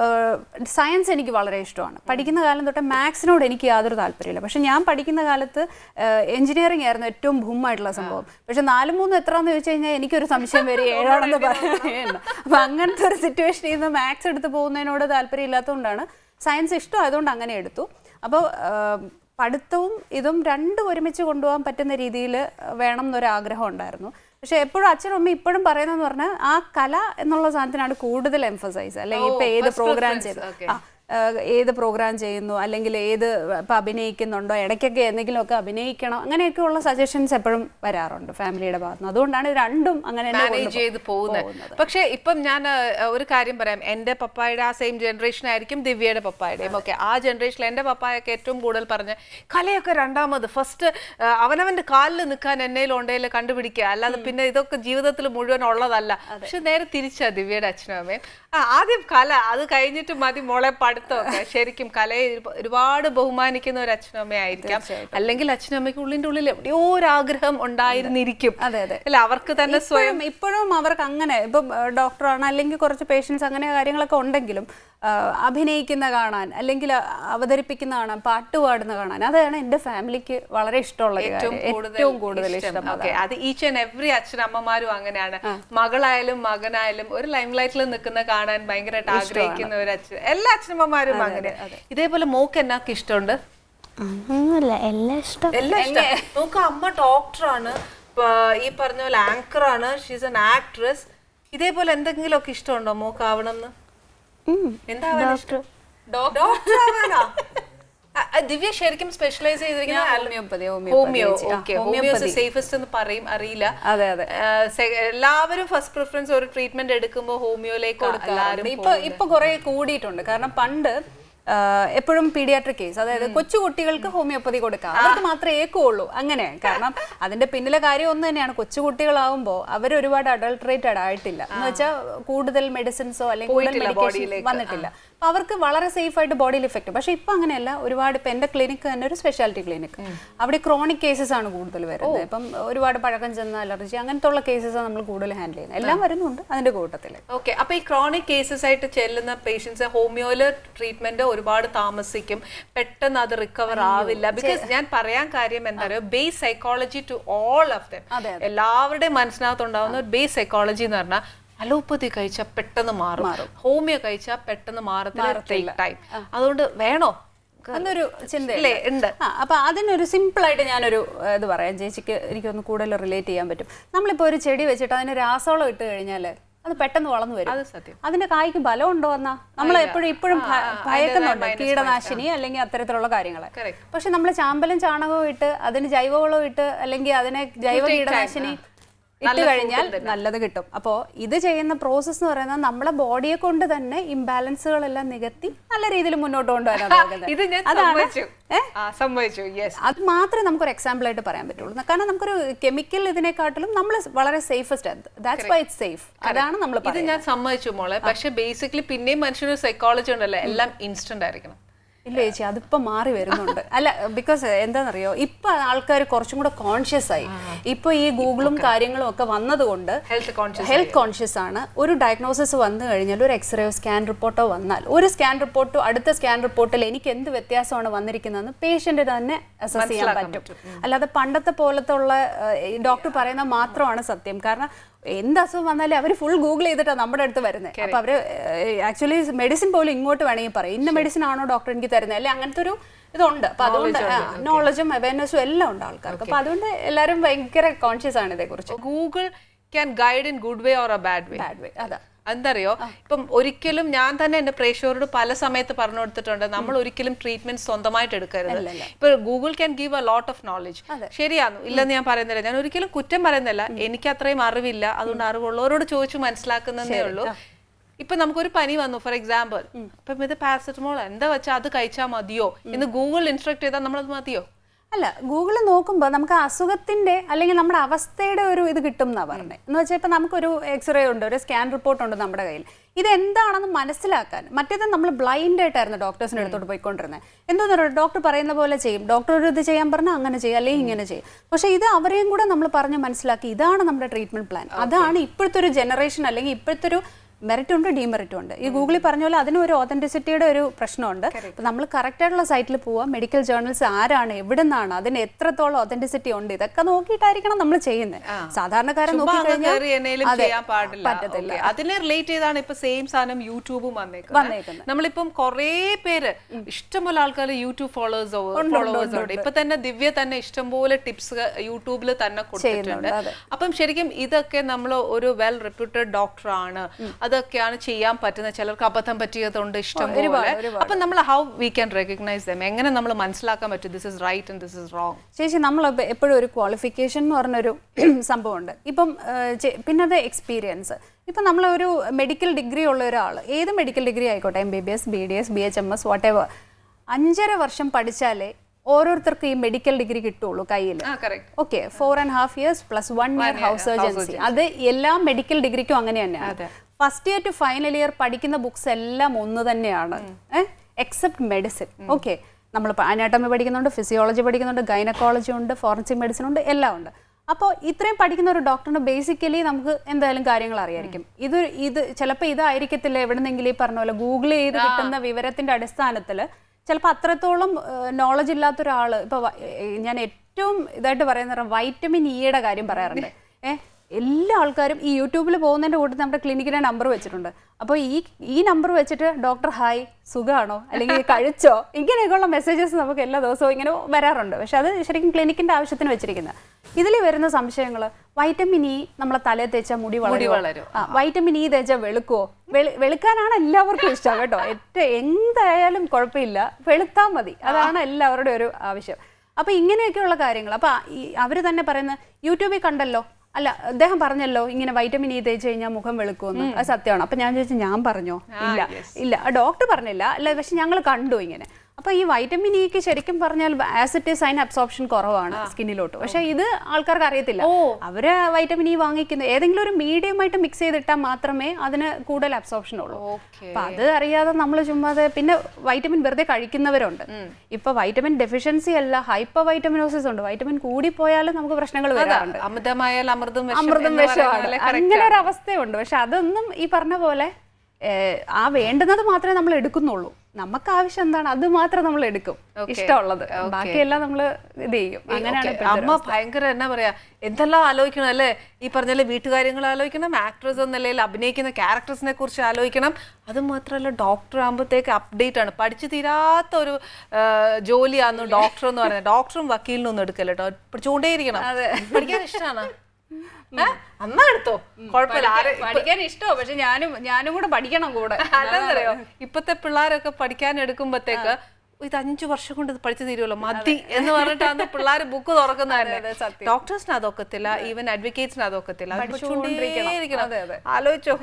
സയൻസ് എനിക്ക് വളരെ ഇഷ്ടമാണ്. പഠിക്കുന്ന കാലം തൊട്ട് മാത്സിനോട് എനിക്ക് യാതൊരു താല്പര്യമില്ല. പക്ഷെ ഞാൻ പഠിക്കുന്ന കാലത്ത് എഞ്ചിനീയറിംഗ് ആയിരുന്നു ഏറ്റവും ഭൂമായിട്ടുള്ള സംഭവം. പക്ഷെ നാലും മൂന്നും എത്രയാണെന്ന് ചോദിച്ചു കഴിഞ്ഞാൽ എനിക്കൊരു സംശയം വരെ ഏഴാണെന്ന് പറയുന്നുണ്ട്. അപ്പം അങ്ങനത്തെ ഒരു സിറ്റുവേഷനിൽ നിന്ന് മാത്സ് എടുത്ത് പോകുന്നതിനോട് താല്പര്യം ഇല്ലാത്തതുകൊണ്ടാണ് സയൻസ് ഇഷ്ടം ആയതുകൊണ്ട് അങ്ങനെ എടുത്തു. അപ്പോൾ പഠിത്തവും ഇതും രണ്ടും ഒരുമിച്ച് കൊണ്ടുപോകാൻ പറ്റുന്ന രീതിയിൽ വേണം എന്നൊരാഗ്രഹം ഉണ്ടായിരുന്നു. പക്ഷെ എപ്പോഴും അച്ഛനും അമ്മ ഇപ്പോഴും പറയുന്നതെന്ന് പറഞ്ഞാൽ ആ കല എന്നുള്ള സാധനത്തിനാണ് കൂടുതൽ എംഫസൈസ്. അല്ലെങ്കിൽ ഇപ്പൊ ഏത് പ്രോഗ്രാം ചെയ്തു ഏത് പ്രോഗ്രാം ചെയ്യുന്നു അല്ലെങ്കിൽ ഏത് ഇപ്പം അഭിനയിക്കുന്നുണ്ടോ, ഇടയ്ക്കൊക്കെ എന്തെങ്കിലുമൊക്കെ അഭിനയിക്കണം, അങ്ങനെയൊക്കെയുള്ള സജഷൻസ് എപ്പോഴും വരാറുണ്ട് ഫാമിലിയുടെ ഭാഗത്ത് നിന്ന്. അതുകൊണ്ടാണ് രണ്ടും അങ്ങനെ മാനേജ് ചെയ്ത് പോകുന്നത്. പക്ഷേ ഇപ്പം ഞാൻ ഒരു കാര്യം പറയാം, എൻ്റെ പപ്പായുടെ ആ സെയിം ജനറേഷൻ ആയിരിക്കും ദിവ്യയുടെ പപ്പായുടെയും ഒക്കെ. ആ ജനറേഷനിൽ എൻ്റെ പപ്പായൊക്കെ ഏറ്റവും കൂടുതൽ പറഞ്ഞ് കലയൊക്കെ രണ്ടാമത്, ഫസ്റ്റ് അവനവൻ്റെ കാലിൽ നിൽക്കാൻ എന്നേലും ഉണ്ടെങ്കിൽ കണ്ടുപിടിക്കുക, അല്ലാതെ പിന്നെ ഇതൊക്കെ ജീവിതത്തിൽ മുഴുവൻ ഉള്ളതല്ല. പക്ഷെ നേരെ തിരിച്ചാ ദിവ്യയുടെ അച്ഛനും അമ്മയും ആദ്യം കല, അത് കഴിഞ്ഞിട്ട് മതി മോളെ പഠിത്തമൊക്കെ. ശരിക്കും കലയെ ഒരുപാട് ബഹുമാനിക്കുന്ന ഒരു അച്ഛനും അമ്മയായിരിക്കാം. അല്ലെങ്കിൽ അച്ഛനും അമ്മയ്ക്ക് ഉള്ളിൻ്റെ ഉള്ളിൽ എവിടെയോ ഒരു ആഗ്രഹം ഉണ്ടായിരുന്നിരിക്കും. അതെ അതെ അല്ല, അവർക്ക് തന്നെ സ്വയം ഇപ്പോഴും അവർക്ക് അങ്ങനെ ഇപ്പം ഡോക്ടറാണ് അല്ലെങ്കിൽ കുറച്ച് പേഷ്യൻസ് അങ്ങനെ കാര്യങ്ങളൊക്കെ ഉണ്ടെങ്കിലും അഭിനയിക്കുന്ന കാണാൻ അല്ലെങ്കിൽ അവതരിപ്പിക്കുന്ന കാണാൻ, പാട്ട് പാടുന്ന കാണാൻ, അതാണ് എൻ്റെ ഫാമിലിക്ക് വളരെ ഇഷ്ടമുള്ള ഏറ്റവും കൂടുതൽ ഇഷ്ടം. അത് ഈച്ച് ആൻഡ് എവറി അച്ഛനമ്മമാരും അങ്ങനെയാണ്. മകളായാലും മകനായാലും ഒരു ലൈം ലൈറ്റിൽ നിൽക്കുന്ന കാണാൻ ഭയങ്കരമായിട്ട് ആഗ്രഹിക്കുന്ന ഒരു അച്ഛൻ, എല്ലാ അച്ഛനമ്മമാരും അങ്ങനെ. ഇതേപോലെ മോക്ക് എന്നൊക്കെ ഇഷ്ടമുണ്ട്? അങ്ങനൊന്നുമില്ല, എല്ലാം ഇഷ്ടം. എല്ലാം ഇഷ്ടം. നോക്ക്, അമ്മ ഡോക്ടറാണ്, ഈ പറഞ്ഞ പോലെ ആങ്കറാണ്, ഷീസ് ആൻ ആക്ട്രസ്. ഇതേപോലെ എന്തെങ്കിലും ഒക്കെ ഇഷ്ടമുണ്ടോ മോക്കാവണം എന്ന്? എന്താ ഡോക്ടർ ആവാനോ? ദിവ്യ ശരിക്കും സ്പെഷ്യലൈസ് ചെയ്തിരിക്കുന്നത് ഹോമിയോ. ഹോമിയോ സേഫസ്റ്റ് എന്ന് പറയും, അറിയില്ല. അതെ അതെ, എല്ലാവരും ഫസ്റ്റ് പ്രിഫറൻസ് ഒരു ട്രീറ്റ്മെന്റ് എടുക്കുമ്പോൾ ഹോമിയോയിലേക്ക് കൊടുക്കാറുണ്ട്. ഇപ്പൊ ഇപ്പൊ കുറെ കൂടിയിട്ടുണ്ട്. കാരണം പണ്ട് എപ്പോഴും പീഡിയാട്രിക് കേസ്, അതായത് കൊച്ചു കുട്ടികൾക്ക് ഹോമിയോപ്പതി കൊടുക്കാം, അവർക്ക് മാത്രമേ ഏക്കുള്ളൂ. അങ്ങനെ, കാരണം അതിന്റെ പിന്നിലെ കാര്യം ഒന്ന് തന്നെയാണ്. കൊച്ചു കുട്ടികളാവുമ്പോൾ അവർ ഒരുപാട് അഡൾട്ടറേറ്റഡ് ആയിട്ടില്ല എന്ന് വെച്ചാൽ കൂടുതൽ മെഡിസിൻസോ അല്ലെങ്കിൽ വന്നിട്ടില്ല. അപ്പൊ അവർക്ക് വളരെ സേഫ് ആയിട്ട് ബോഡിയിൽ ഇഫക്റ്റ്. പക്ഷെ ഇപ്പൊ അങ്ങനെയല്ല. ഒരുപാട് ഇപ്പൊ എന്റെ ക്ലിനിക്ക് തന്നെ ഒരു സ്പെഷ്യാലിറ്റി ക്ലിനിക്, അവിടെ ക്രോണിക് കേസസ് ആണ് കൂടുതൽ വരുന്നത്. ഇപ്പം ഒരുപാട് പഴക്കം ചെന്ന അലർജി അങ്ങനത്തെ ഉള്ള കേസസ് നമ്മൾ കൂടുതൽ ഹാൻഡിൽ ചെയ്യുന്നത്. എല്ലാം വരുന്നുണ്ട് അതിന്റെ കൂട്ടത്തിൽ. ഓക്കെ, അപ്പൊ ഈ ക്രോണിക് കേസസ് ആയിട്ട് ചെല്ലുന്ന പേഷ്യൻസ് ഹോമിയോയില് ട്രീറ്റ്മെന്റ് ഒരുപാട് താമസിക്കും, പെട്ടെന്ന് അത് റിക്കവർ ആവില്ല. ബിക്കോസ് ഞാൻ പറയാൻ കാര്യം എന്താ പറയുക, base psychology to all of them, എല്ലാവരുടെയും മനസ്സിനകത്തുണ്ടാവുന്ന ഒരു ബേസ് സൈക്കോളജി എന്ന് പറഞ്ഞാൽ അലോപ്പതി കഴിച്ചാൽ പെട്ടെന്ന് മാറും, ഹോമിയോ കഴിച്ചാൽ പെട്ടെന്ന് മാറത്തില്ല ടൈം. അതുകൊണ്ട് വേണോ എന്നൊരു ചിന്തയല്ലേ ഉണ്ട്. ആ, അപ്പൊ അതിനൊരു സിമ്പിൾ ആയിട്ട് ഞാനൊരു ഇത് പറയാം ചേച്ചിക്ക്, എനിക്കൊന്ന് കൂടുതൽ റിലേറ്റ് ചെയ്യാൻ പറ്റും. നമ്മളിപ്പോ ഒരു ചെടി വെച്ചിട്ട് അതിന് രാസവളം ഇട്ട് കഴിഞ്ഞാല് അത് പെട്ടെന്ന് വളർന്നു വരും. അതിന്റെ കായ്ക്ക് ബലം ഉണ്ടോ എന്നാ നമ്മൾ എപ്പോഴും ഇപ്പോഴും ഭയക്കുന്നുണ്ട്, കീടനാശിനി അല്ലെങ്കിൽ അത്തരത്തിലുള്ള കാര്യങ്ങളെ. പക്ഷെ നമ്മൾ ചാമ്പലും ചാണകവും ഇട്ട് അതിന് ജൈവവളവും ഇട്ട് അല്ലെങ്കിൽ അതിനെ ജൈവ കീടനാശിനി ഇട്ട് കഴിഞ്ഞാൽ നല്ലത് കിട്ടും. അപ്പോൾ ഇത് ചെയ്യുന്ന പ്രോസസ് എന്ന് പറയുന്നത് നമ്മളെ ബോഡിയെ കൊണ്ട് തന്നെ ഇംബാലൻസുകളെല്ലാം നികത്തി നല്ല രീതിയിൽ മുന്നോട്ട് കൊണ്ടുവരാൻ അത് മാത്രമേ നമുക്കൊരു എക്സാമ്പിൾ ആയിട്ട് പറയാൻ പറ്റുള്ളൂ. കാരണം നമുക്കൊരു കെമിക്കൽ ഇതിനെക്കാട്ടിലും നമ്മൾ വളരെ safest, that's why it's safe. അതാണ് നമ്മൾ ഇത് ഞാൻ സമ്മതിച്ചു മോളെ. പക്ഷെ ബേസിക്കലി പിന്നെയും മനുഷ്യനൊരു സൈക്കോളജി ഉണ്ടല്ലോ, എല്ലാം ഇൻസ്റ്റന്റ് ആയിരിക്കണം. ഇല്ല ചേച്ചി, അതിപ്പോ മാറി വരുന്നുണ്ട്. അല്ല, ബിക്കോസ് എന്താണെന്നറിയോ, ഇപ്പൊ ആൾക്കാർ കുറച്ചും കൂടെ കോൺഷ്യസ് ആയി. ഇപ്പൊ ഈ ഗൂഗിളും കാര്യങ്ങളും ഒക്കെ വന്നതുകൊണ്ട് ഹെൽത്ത് കോൺഷ്യസ് ആണ്. ഒരു ഡയഗ്നോസിസ് വന്നു കഴിഞ്ഞാൽ ഒരു എക്സ്റേയോ സ്കാൻ റിപ്പോർട്ടോ വന്നാൽ ഒരു സ്കാൻ റിപ്പോർട്ടോ അടുത്ത സ്കാൻ റിപ്പോർട്ടിൽ എനിക്ക് എന്ത് വ്യത്യാസമാണ് വന്നിരിക്കുന്നതെന്ന് പേഷ്യന്റ് തന്നെ അസസ് ചെയ്യാൻ പറ്റും. അല്ലാതെ പണ്ടത്തെ പോലത്തെ ഉള്ള ഡോക്ടർ പറയുന്ന മാത്രമാണ് സത്യം. കാരണം എന്ത് അസുഖം വന്നാലും അവർ ഫുൾ ഗൂഗിൾ ചെയ്തിട്ടാണ് നമ്മുടെ അടുത്ത് വരുന്നത്. അപ്പൊ അവര് ആക്ച്വലി മെഡിസിൻ പോലും ഇങ്ങോട്ട് വേണമെങ്കിൽ പറയും, ഇന്ന മെഡിസിൻ ആണോ ഡോക്ടർ എനിക്ക് തരുന്നത്, അല്ലെ അങ്ങനത്തെ ഒരു ഇതുണ്ട്. അപ്പൊ അതുകൊണ്ട് നോളജും അവയർനെസ്സും എല്ലാം ഉണ്ട് ആൾക്കാർക്ക്. അപ്പൊ അതുകൊണ്ട് എല്ലാവരും ഭയങ്കര കോൺഷ്യസ് ആണ് ഇതേക്കുറിച്ച്. Google can guide in good way or a bad way. Bad way, അതാ. എന്തറിയോ, ഇപ്പം ഒരിക്കലും ഞാൻ തന്നെ എന്റെ പ്രേക്ഷകരോട് പല സമയത്ത് പറഞ്ഞു കൊടുത്തിട്ടുണ്ട്, നമ്മൾ ഒരിക്കലും ട്രീറ്റ്മെന്റ് സ്വന്തമായിട്ട് എടുക്കരുത്. ഇപ്പൊ Google can give a lot of knowledge, ശരിയാന്നു, ഇല്ലെന്ന് ഞാൻ പറയുന്നില്ല. ഞാൻ ഒരിക്കലും കുറ്റം പറയുന്നില്ല, എനിക്ക് അത്രയും അറിവില്ല, അതുകൊണ്ട് അറിവുള്ളവരോട് ചോദിച്ചു മനസ്സിലാക്കുന്നതേ ഉള്ളൂ. ഇപ്പൊ നമുക്കൊരു പനി വന്നു ഫോർ എക്സാമ്പിൾ, ഇപ്പം ഇത് പാരസെറ്റമോൾ എന്താ വെച്ചാൽ അത് കഴിച്ചാൽ മതിയോ എന്ന് ഗൂഗിൾ ഇൻസ്ട്രക്ട് ചെയ്താൽ നമ്മളത് മതിയോ? അല്ല, ഗൂഗിളിൽ നോക്കുമ്പോൾ നമുക്ക് അസുഖത്തിന്റെ അല്ലെങ്കിൽ നമ്മുടെ അവസ്ഥയുടെ ഒരു ഇത് കിട്ടും എന്നാണ് പറഞ്ഞത്. എന്ന് വെച്ചാൽ ഇപ്പം നമുക്കൊരു എക്സ്റേ ഉണ്ട്, ഒരു സ്കാൻ റിപ്പോർട്ട് ഉണ്ട് നമ്മുടെ കയ്യിൽ. ഇതെന്താണെന്ന് മനസ്സിലാക്കാൻ, മറ്റേത് നമ്മൾ ബ്ലൈൻഡ് ആയിട്ടായിരുന്നു ഡോക്ടേഴ്സിൻ്റെ അടുത്തോട്ട് പോയിക്കൊണ്ടിരുന്നത്. എന്തോന്ന് പറയുക, ഡോക്ടർ പറയുന്ന പോലെ ചെയ്യും, ഡോക്ടർ ഒരു ഇത് ചെയ്യാൻ പറഞ്ഞാൽ അങ്ങനെ ചെയ്യും, അല്ലെങ്കിൽ ഇങ്ങനെ ചെയ്യും. പക്ഷേ ഇത് അവരെയും കൂടെ നമ്മൾ പറഞ്ഞ് മനസ്സിലാക്കി, ഇതാണ് നമ്മുടെ ട്രീറ്റ്മെന്റ് പ്ലാൻ. അതാണ് ഇപ്പോഴത്തെ ഒരു ജനറേഷൻ അല്ലെങ്കിൽ ഇപ്പോഴത്തെ ഒരു മെറിറ്റ് ഉണ്ട്, ഡീമെറിറ്റും ഉണ്ട്. ഈ ഗൂഗിളിൽ പറഞ്ഞ പോലെ അതിന് ഒരു ഓതന്റിസിറ്റിയുടെ ഒരു പ്രശ്നമുണ്ട്. അപ്പം നമ്മൾ കറക്റ്റ് ആയിട്ടുള്ള സൈറ്റിൽ പോവുക, മെഡിക്കൽ ജേർണൽസ് ആരാണ്, എവിടെ നിന്നാണ്, അതിന് എത്രത്തോളം ഓതന്റിസിറ്റി ഉണ്ട്, ഇതൊക്കെ നോക്കിയിട്ടായിരിക്കണം നമ്മൾ ചെയ്യുന്നത്. സാധാരണക്കാരൻ പറ്റത്തില്ല. അതിനെ റിലേറ്റ് ചെയ്താണ് ഇപ്പൊ സെയിം സാധനം യൂട്യൂബും വന്നേക്കുന്നത്. നമ്മളിപ്പം കുറെ പേര്, ഇഷ്ടംപോലെ ആൾക്കാർ യൂട്യൂബ് ഫോളോവേഴ്സ് ഫോളോവേഴ്സ് ഉണ്ട്. ഇപ്പൊ തന്നെ ദിവ്യ തന്നെ ഇഷ്ടംപോലെ ടിപ്സ് യൂട്യൂബിൽ തന്നെ കൊടുത്തിട്ടുണ്ട്. അപ്പം ശരിക്കും ഇതൊക്കെ നമ്മൾ ഒരു വെൽ റെപ്യൂട്ടഡ് ഡോക്ടറാണ്, അതൊക്കെയാണ് ചെയ്യാൻ പറ്റുന്നത്. ചിലർക്ക് അബദ്ധം പറ്റിയതുകൊണ്ട് ഇഷ്ടം പോലെ. അപ്പൊ നമ്മൾ how we can recognise them, എങ്ങനെ നമ്മൾ മനസ്സിലാക്കാൻ പറ്റും this is right and this is wrong? ചേച്ചി, നമ്മൾ എപ്പോഴും ഒരു ക്വാളിഫിക്കേഷൻ എന്ന് പറഞ്ഞൊരു സംഭവമുണ്ട്. ഇപ്പം പിന്നെ അത് എക്സ്പീരിയൻസ്. ഇപ്പം നമ്മളൊരു മെഡിക്കൽ ഡിഗ്രി ഉള്ള ഒരാൾ, ഏത് മെഡിക്കൽ ഡിഗ്രി ആയിക്കോട്ടെ, M B B S, B D S, B H M S, whatever, അഞ്ചര വർഷം പഠിച്ചാലേ ഓരോരുത്തർക്കും ഈ മെഡിക്കൽ ഡിഗ്രി കിട്ടുള്ളൂ കയ്യിൽ. Okay, four and half years plus one year house surgency. അത് എല്ലാ മെഡിക്കൽ ഡിഗ്രിക്കും അങ്ങനെ തന്നെയാണ്. First year to final year പഠിക്കുന്ന ബുക്സ് എല്ലാം ഒന്ന് തന്നെയാണ്, എക്സെപ്റ്റ് മെഡിസിൻ. ഓക്കെ, നമ്മൾ അനാട്ടമി പഠിക്കുന്നുണ്ട്, ഫിസിയോളജി പഠിക്കുന്നുണ്ട്, ഗൈനക്കോളജി ഉണ്ട്, ഫോറൻസിക് മെഡിസിൻ ഉണ്ട്, എല്ലാം ഉണ്ട്. അപ്പോൾ ഇത്രയും പഠിക്കുന്ന ഒരു ഡോക്ടറിന് ബേസിക്കലി നമുക്ക് എന്തായാലും കാര്യങ്ങൾ അറിയായിരിക്കും. ഇത് ഇത് ചിലപ്പോൾ ഇതായിരിക്കത്തില്ല, എവിടെന്നെങ്കിലും ഈ പറഞ്ഞ പോലെ ഗൂഗിൾ ചെയ്ത് കിട്ടുന്ന വിവരത്തിന്റെ അടിസ്ഥാനത്തിൽ ചിലപ്പോൾ അത്രത്തോളം നോളജ് ഇല്ലാത്ത ഒരാൾ, ഇപ്പോൾ ഞാൻ ഏറ്റവും ഇതായിട്ട് പറയുന്ന വൈറ്റമിൻ ഇയുടെ കാര്യം പറയാറുണ്ട്. ഏഹ് എല്ലാ ആൾക്കാരും ഈ യൂട്യൂബിൽ പോകുന്നതിൻ്റെ കൂട്ടത്തിൽ നമ്മുടെ ക്ലിനിക്കിൻ്റെ നമ്പർ വെച്ചിട്ടുണ്ട്. അപ്പോൾ ഈ ഈ നമ്പർ വെച്ചിട്ട് ഡോക്ടർ ഹായ് സുഖമാണോ അല്ലെങ്കിൽ കഴിച്ചോ ഇങ്ങനെയൊക്കെയുള്ള മെസ്സേജസ് നമുക്ക് എല്ലാ ദിവസവും ഇങ്ങനെ വരാറുണ്ട്. പക്ഷെ അത് ശരിക്കും ക്ലിനിക്കിൻ്റെ ആവശ്യത്തിന് വെച്ചിരിക്കുന്നത്. ഇതിൽ വരുന്ന സംശയങ്ങൾ വൈറ്റമിൻ ഇ നമ്മളെ തലയിൽ തേച്ചാൽ മുടി വളരും, ആ വൈറ്റമിൻ ഇ തേച്ചാൽ വെളുക്കുവോ? വെളു വെളുക്കാനാണ് എല്ലാവർക്കും ഇഷ്ടം കേട്ടോ. ഏറ്റവും എന്തായാലും കുഴപ്പമില്ല, വെളുത്താൽ മതി, അതാണ് എല്ലാവരുടെയും ഒരു ആവശ്യം. അപ്പോൾ ഇങ്ങനെയൊക്കെയുള്ള കാര്യങ്ങൾ അപ്പോൾ അവർ തന്നെ പറയുന്ന യൂട്യൂബിൽ കണ്ടല്ലോ, അല്ല അദ്ദേഹം പറഞ്ഞല്ലോ ഇങ്ങനെ വൈറ്റമിൻ ഇ തേച്ച് കഴിഞ്ഞാൽ മുഖം വെളുക്കുമെന്ന്, അത് സത്യമാണ്. അപ്പം ഞാൻ ചോദിച്ചു ഞാൻ പറഞ്ഞോ? ഇല്ല ഇല്ല ഡോക്ടർ പറഞ്ഞില്ല, അല്ല പക്ഷെ ഞങ്ങൾ കണ്ടു ഇങ്ങനെ. അപ്പോൾ ഈ വൈറ്റമിൻ ഇക്ക് ശരിക്കും പറഞ്ഞാൽ ആസിഡ് സൈൻ അബ്സോർപ്ഷൻ കുറവാണ് സ്കിന്നിലോട്ട്. പക്ഷെ ഇത് ആൾക്കാർക്ക് അറിയത്തില്ല. അവര് വൈറ്റമിൻ ഇ വാങ്ങിക്കുന്നത് ഏതെങ്കിലും ഒരു മീഡിയം ആയിട്ട് മിക്സ് ചെയ്തിട്ടാൽ മാത്രമേ അതിന് കൂടുതൽ അബ്സോർപ്ഷൻ ഉള്ളൂ. അപ്പൊ അത് അറിയാതെ നമ്മൾ ചുമ്മാതെ പിന്നെ വൈറ്റമിൻ വെറുതെ കഴിക്കുന്നവരുണ്ട്. ഇപ്പൊ വൈറ്റമിൻ ഡെഫിഷ്യൻസി അല്ല, ഹൈപ്പർ വൈറ്റമിനോസിസ് ഉണ്ട്. വൈറ്റമിൻ കൂടി പോയാലും നമുക്ക് പ്രശ്നങ്ങൾ വരാറുണ്ട്. അമിതമായാൽ അമൃതം അമൃതം വിഷമാണ്, അങ്ങനെ ഒരു അവസ്ഥയുണ്ട്. പക്ഷെ അതൊന്നും ഈ പറഞ്ഞ പോലെ ആ വേണ്ടുന്നത് മാത്രമേ നമ്മൾ എടുക്കുന്നുള്ളൂ. നമുക്ക് ആവശ്യം എന്താണ് അത് മാത്രം നമ്മൾ എടുക്കും, ഇഷ്ടമുള്ളത് ബാക്കിയെല്ലാം നമ്മൾ ഇത് ചെയ്യും. അങ്ങനെയാണ് അമ്മ ഭയങ്കര എന്നാ പറയാ എന്തെല്ലാം ആലോചിക്കണം അല്ലേ? ഈ പറഞ്ഞാല് വീട്ടുകാര്യങ്ങൾ ആലോചിക്കണം, ആക്ട്രസ് എന്ന നിലയിൽ അഭിനയിക്കുന്ന ക്യാരക്ടേഴ്സിനെ കുറിച്ച് ആലോചിക്കണം. അത് മാത്രമല്ല ഡോക്ടർ ആകുമ്പോഴത്തേക്ക് അപ്ഡേറ്റ് ആണ്, പഠിച്ചു തീരാത്ത ഒരു ജോലിയാന്ന് ഡോക്ടർ എന്ന് പറയുന്നത്. ഡോക്ടറും വക്കീലിനും ഒന്നും എടുക്കല്ലോ കേട്ടോ, പഠിച്ചുകൊണ്ടേയിരിക്കണം. പഠിക്കാൻ ഇഷ്ടമാണ് അന്നാ എടുത്തോ, കുഴപ്പമില്ല. പഠിക്കാൻ ഇഷ്ടമോ? പക്ഷെ ഞാനും ഞാനും കൂടെ പഠിക്കണം കൂടെ. അതെന്തറിയോ ഇപ്പത്തെ പിള്ളേരൊക്കെ പഠിക്കാൻ എടുക്കുമ്പോഴത്തേക്ക് ഇത് അഞ്ചു വർഷം കൊണ്ട് ഇത് പഠിച്ചു തീരുമല്ലോ മതി എന്ന് പറഞ്ഞിട്ടാണ് പിള്ളേർ ബുക്ക് തുറക്കുന്നതന്നെ. ഡോക്ടേഴ്സിന് അതൊക്കത്തില്ല, ഈവൻ അഡ്വക്കേറ്റ്സിന് അതൊക്കത്തില്ല. ആലോചിച്ചോ.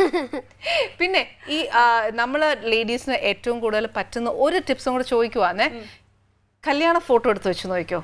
പിന്നെ ഈ നമ്മള് ലേഡീസിന് ഏറ്റവും കൂടുതൽ പറ്റുന്ന ഒരു ടിപ്സും കൂടെ ചോദിക്കുവാന്നേ. കല്യാണ ഫോട്ടോ എടുത്ത് വെച്ച് നോക്കിക്കോ.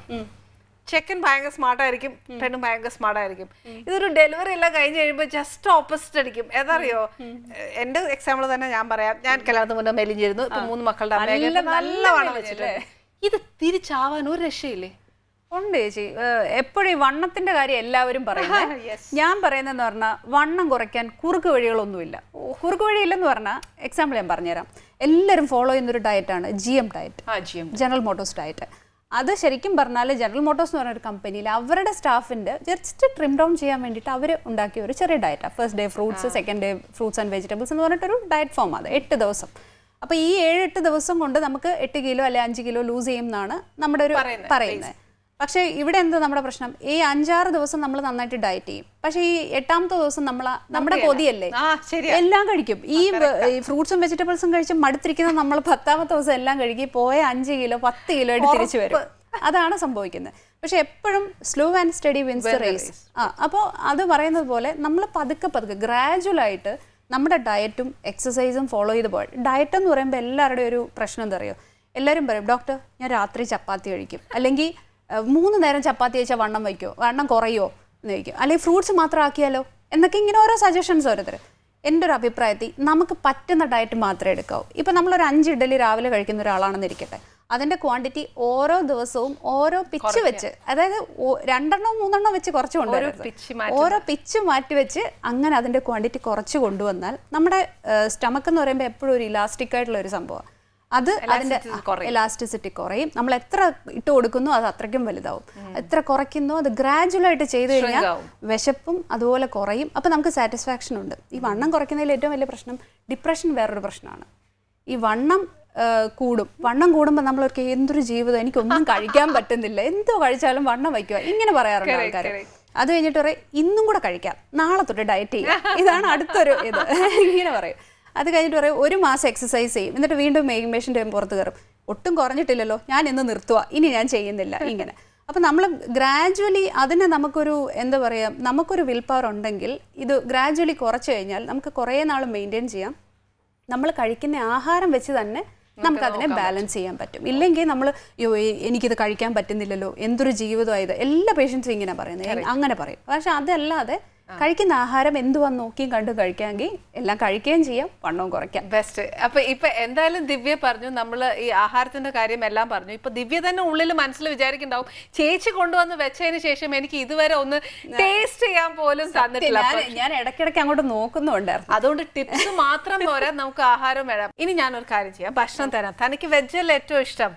ചെക്കൻ ഭയങ്കര സ്മാർട്ടായിരിക്കും, പെണ്ണും ഭയങ്കര സ്മാർട്ടായിരിക്കും. ഇതൊരു ഡെലിവറി എല്ലാം കഴിഞ്ഞ് കഴിയുമ്പോൾ ജസ്റ്റ് ഓപ്പോസിറ്റ് അടിക്കും. ഏതറിയോ? എന്റെ എക്സാമ്പിൾ തന്നെ ഞാൻ പറയാം. ഞാൻ കല്യാണത്തിന് മുന്നേ മെലിഞ്ഞിരുന്നു, ഇപ്പൊ മൂന്ന് മക്കളുടെ അമ്മയൊക്കെ നല്ല വണ്ണം വെച്ചിട്ട്. ഇത് തിരിച്ചാവാൻ ഒരു രക്ഷയില്ലേ? ഉണ്ട് ചേച്ചി. എപ്പോഴും ഈ വണ്ണത്തിന്റെ കാര്യം എല്ലാവരും പറയുന്നത്. ഞാൻ പറയുന്നതെന്ന് പറഞ്ഞാൽ വണ്ണം കുറയ്ക്കാൻ കുറുക്ക് വഴികളൊന്നുമില്ല. കുറുക്ക് വഴിയില്ലെന്ന് പറഞ്ഞാൽ എക്സാമ്പിൾ ഞാൻ പറഞ്ഞുതരാം. എല്ലാവരും ഫോളോ ചെയ്യുന്നൊരു ഡയറ്റാണ് G M diet, general motors diet. അത് ശരിക്കും പറഞ്ഞാൽ ജനറൽ മോട്ടോഴ്സ് എന്ന് പറഞ്ഞൊരു കമ്പനിയിൽ അവരുടെ സ്റ്റാഫിൻ്റെ ജസ്റ്റ് ട്രിം ഡൗൺ ചെയ്യാൻ വേണ്ടിയിട്ട് അവർ ഉണ്ടാക്കിയ ഒരു ചെറിയ ഡയറ്റാണ്. First day fruits, second day fruits and vegetables എന്ന് പറഞ്ഞിട്ടൊരു ഡയറ്റ് ഫോം. അത് എട്ട് ദിവസം. അപ്പോൾ ഈ ഏഴ് എട്ട് ദിവസം കൊണ്ട് നമുക്ക് എട്ട് കിലോ അല്ലെങ്കിൽ അഞ്ച് കിലോ ലൂസ് ചെയ്യും എന്നാണ് നമ്മുടെ ഒരു പറയുന്നത്. പക്ഷേ ഇവിടെ എന്താ നമ്മുടെ പ്രശ്നം? ഈ അഞ്ചാറ് ദിവസം നമ്മൾ നന്നായിട്ട് ഡയറ്റ് ചെയ്യും, പക്ഷേ ഈ എട്ടാമത്തെ ദിവസം നമ്മൾ നമ്മുടെ കൊതിയല്ലേ എല്ലാം കഴിക്കും. ഈ ഫ്രൂട്ട്സും വെജിറ്റബിൾസും കഴിച്ച് മടുത്തിരിക്കുന്ന നമ്മൾ പത്താമത്തെ ദിവസം എല്ലാം കഴിക്കും, പോയ അഞ്ച് കിലോ പത്ത് കിലോ ആയിട്ട് തിരിച്ചു വരും. അതാണ് സംഭവിക്കുന്നത്. പക്ഷെ എപ്പോഴും slow and steady wins the race. ആ അപ്പോൾ അത് പറയുന്നത് പോലെ നമ്മൾ പതുക്കെ പതുക്കെ ഗ്രാജുവലായിട്ട് നമ്മുടെ ഡയറ്റും എക്സസൈസും ഫോളോ ചെയ്ത് പോയി. ഡയറ്റ് എന്ന് പറയുമ്പോൾ എല്ലാവരുടെയും ഒരു പ്രശ്നം എന്താ അറിയോ? എല്ലാവരും പറയും ഡോക്ടർ ഞാൻ രാത്രി ചപ്പാത്തി കഴിക്കും, അല്ലെങ്കിൽ മൂന്ന് നേരം ചപ്പാത്തി കഴിച്ചാൽ വണ്ണം വയ്ക്കുമോ, വണ്ണം കുറയോ എന്ന് ചോദിക്കും, അല്ലെങ്കിൽ ഫ്രൂട്ട്സ് മാത്രം ആക്കിയാലോ എന്നൊക്കെ ഇങ്ങനെ ഓരോ സജഷൻസ് ഓരോരുത്തർ. എൻ്റെ ഒരു അഭിപ്രായത്തിൽ നമുക്ക് പറ്റുന്ന ഡയറ്റ് മാത്രമേ എടുക്കാവൂ. ഇപ്പം നമ്മളൊരു അഞ്ച് ഇഡലി രാവിലെ കഴിക്കുന്ന ഒരാളാണെന്ന് ഇരിക്കട്ടെ, അതിൻ്റെ ക്വാണ്ടിറ്റി ഓരോ ദിവസവും ഓരോ പിച്ച് വെച്ച്, അതായത് രണ്ടെണ്ണോ മൂന്നെണ്ണോ വെച്ച് കുറച്ച് കൊണ്ടുവരും, ഓരോ പിച്ച് മാറ്റി വെച്ച് അങ്ങനെ അതിൻ്റെ ക്വാണ്ടിറ്റി കുറച്ച് കൊണ്ടുവന്നാൽ നമ്മുടെ സ്റ്റമക്ക് എന്ന് പറയുമ്പോൾ എപ്പോഴും ഒരു ഇലാസ്റ്റിക് ആയിട്ടുള്ള ഒരു സംഭവമാണ്. അത് അതിൻ്റെ എലാസ്റ്റിസിറ്റി കുറയും. നമ്മൾ എത്ര ഇട്ട് കൊടുക്കുന്നു അത് അത്രയ്ക്കും വലുതാവും. എത്ര കുറയ്ക്കുന്നു അത് ഗ്രാജുവലായിട്ട് ചെയ്ത് കഴിഞ്ഞാൽ വിശപ്പും അതുപോലെ കുറയും. അപ്പം നമുക്ക് സാറ്റിസ്ഫാക്ഷൻ ഉണ്ട്. ഈ വണ്ണം കുറയ്ക്കുന്നതിൽ ഏറ്റവും വലിയ പ്രശ്നം ഡിപ്രഷൻ വേറൊരു പ്രശ്നമാണ്. ഈ വണ്ണം കൂടും, വണ്ണം കൂടുമ്പോൾ നമ്മളൊക്കെ എന്തൊരു ജീവിതം, എനിക്കൊന്നും കഴിക്കാൻ പറ്റുന്നില്ല, എന്തോ കഴിച്ചാലും വണ്ണം വയ്ക്കുക ഇങ്ങനെ പറയാറുണ്ട് ആൾക്കാർ. അത് കഴിഞ്ഞിട്ട് പറയും ഇന്നും കൂടെ കഴിക്കാം, നാളെ തൊട്ട് ഡയറ്റ് ചെയ്യാം, ഇതാണ് അടുത്തൊരു ഇത് ഇങ്ങനെ പറയും. അത് കഴിഞ്ഞിട്ട് പറയും ഒരു മാസം എക്സസൈസ് ചെയ്യും, എന്നിട്ട് വീണ്ടും മേക്കിംഗ് ടൈം പുറത്ത് കയറും, ഒട്ടും കുറഞ്ഞിട്ടില്ലല്ലോ ഞാൻ ഇന്ന് നിർത്തുക, ഇനി ഞാൻ ചെയ്യുന്നില്ല ഇങ്ങനെ. അപ്പം നമ്മൾ ഗ്രാജുവലി അതിന് നമുക്കൊരു എന്താ പറയുക, നമുക്കൊരു വിൽ പവർ ഉണ്ടെങ്കിൽ ഇത് ഗ്രാജുവലി കുറച്ച് കഴിഞ്ഞാൽ നമുക്ക് കുറേ നാൾ മെയിൻറ്റെയിൻ ചെയ്യാം. നമ്മൾ കഴിക്കുന്ന ആഹാരം വെച്ച് തന്നെ നമുക്കതിനെ ബാലൻസ് ചെയ്യാൻ പറ്റും. ഇല്ലെങ്കിൽ നമ്മൾ യോ എനിക്കിത് കഴിക്കാൻ പറ്റുന്നില്ലല്ലോ, എന്തൊരു ജീവിതമായത് എല്ലാ പേഷ്യൻസും ഇങ്ങനെ പറയുന്നത്, അങ്ങനെ പറയും. പക്ഷെ അതല്ലാതെ കഴിക്കുന്ന ആഹാരം എന്തുവാന്ന് നോക്കിയും കണ്ടും കഴിക്കാമെങ്കിൽ എല്ലാം കഴിക്കുകയും ചെയ്യാം, വണ്ണവും കുറയ്ക്കാം. ബെസ്റ്റ്. അപ്പൊ ഇപ്പൊ എന്തായാലും ദിവ്യ പറഞ്ഞു, നമ്മൾ ഈ ആഹാരത്തിന്റെ കാര്യം എല്ലാം പറഞ്ഞു. ഇപ്പൊ ദിവ്യ തന്നെ ഉള്ളിൽ മനസ്സിൽ വിചാരിക്കുന്നുണ്ടാവും ചേച്ചി കൊണ്ടുവന്ന് വെച്ചതിന് ശേഷം എനിക്ക് ഇതുവരെ ഒന്ന് ടേസ്റ്റ് ചെയ്യാൻ പോലും തന്നിട്ടില്ല. ഞാൻ ഇടയ്ക്കിടയ്ക്ക് അങ്ങോട്ട് നോക്കുന്നുണ്ടായിരുന്നു. അതുകൊണ്ട് ടിപ്സ് മാത്രം പോരാ, നമുക്ക് ആഹാരം വേണം. ഇനി ഞാനൊരു കാര്യം ചെയ്യാം, ഭക്ഷണം തരാം. തനിക്ക് വെജല്ലേ ഏറ്റവും ഇഷ്ടം?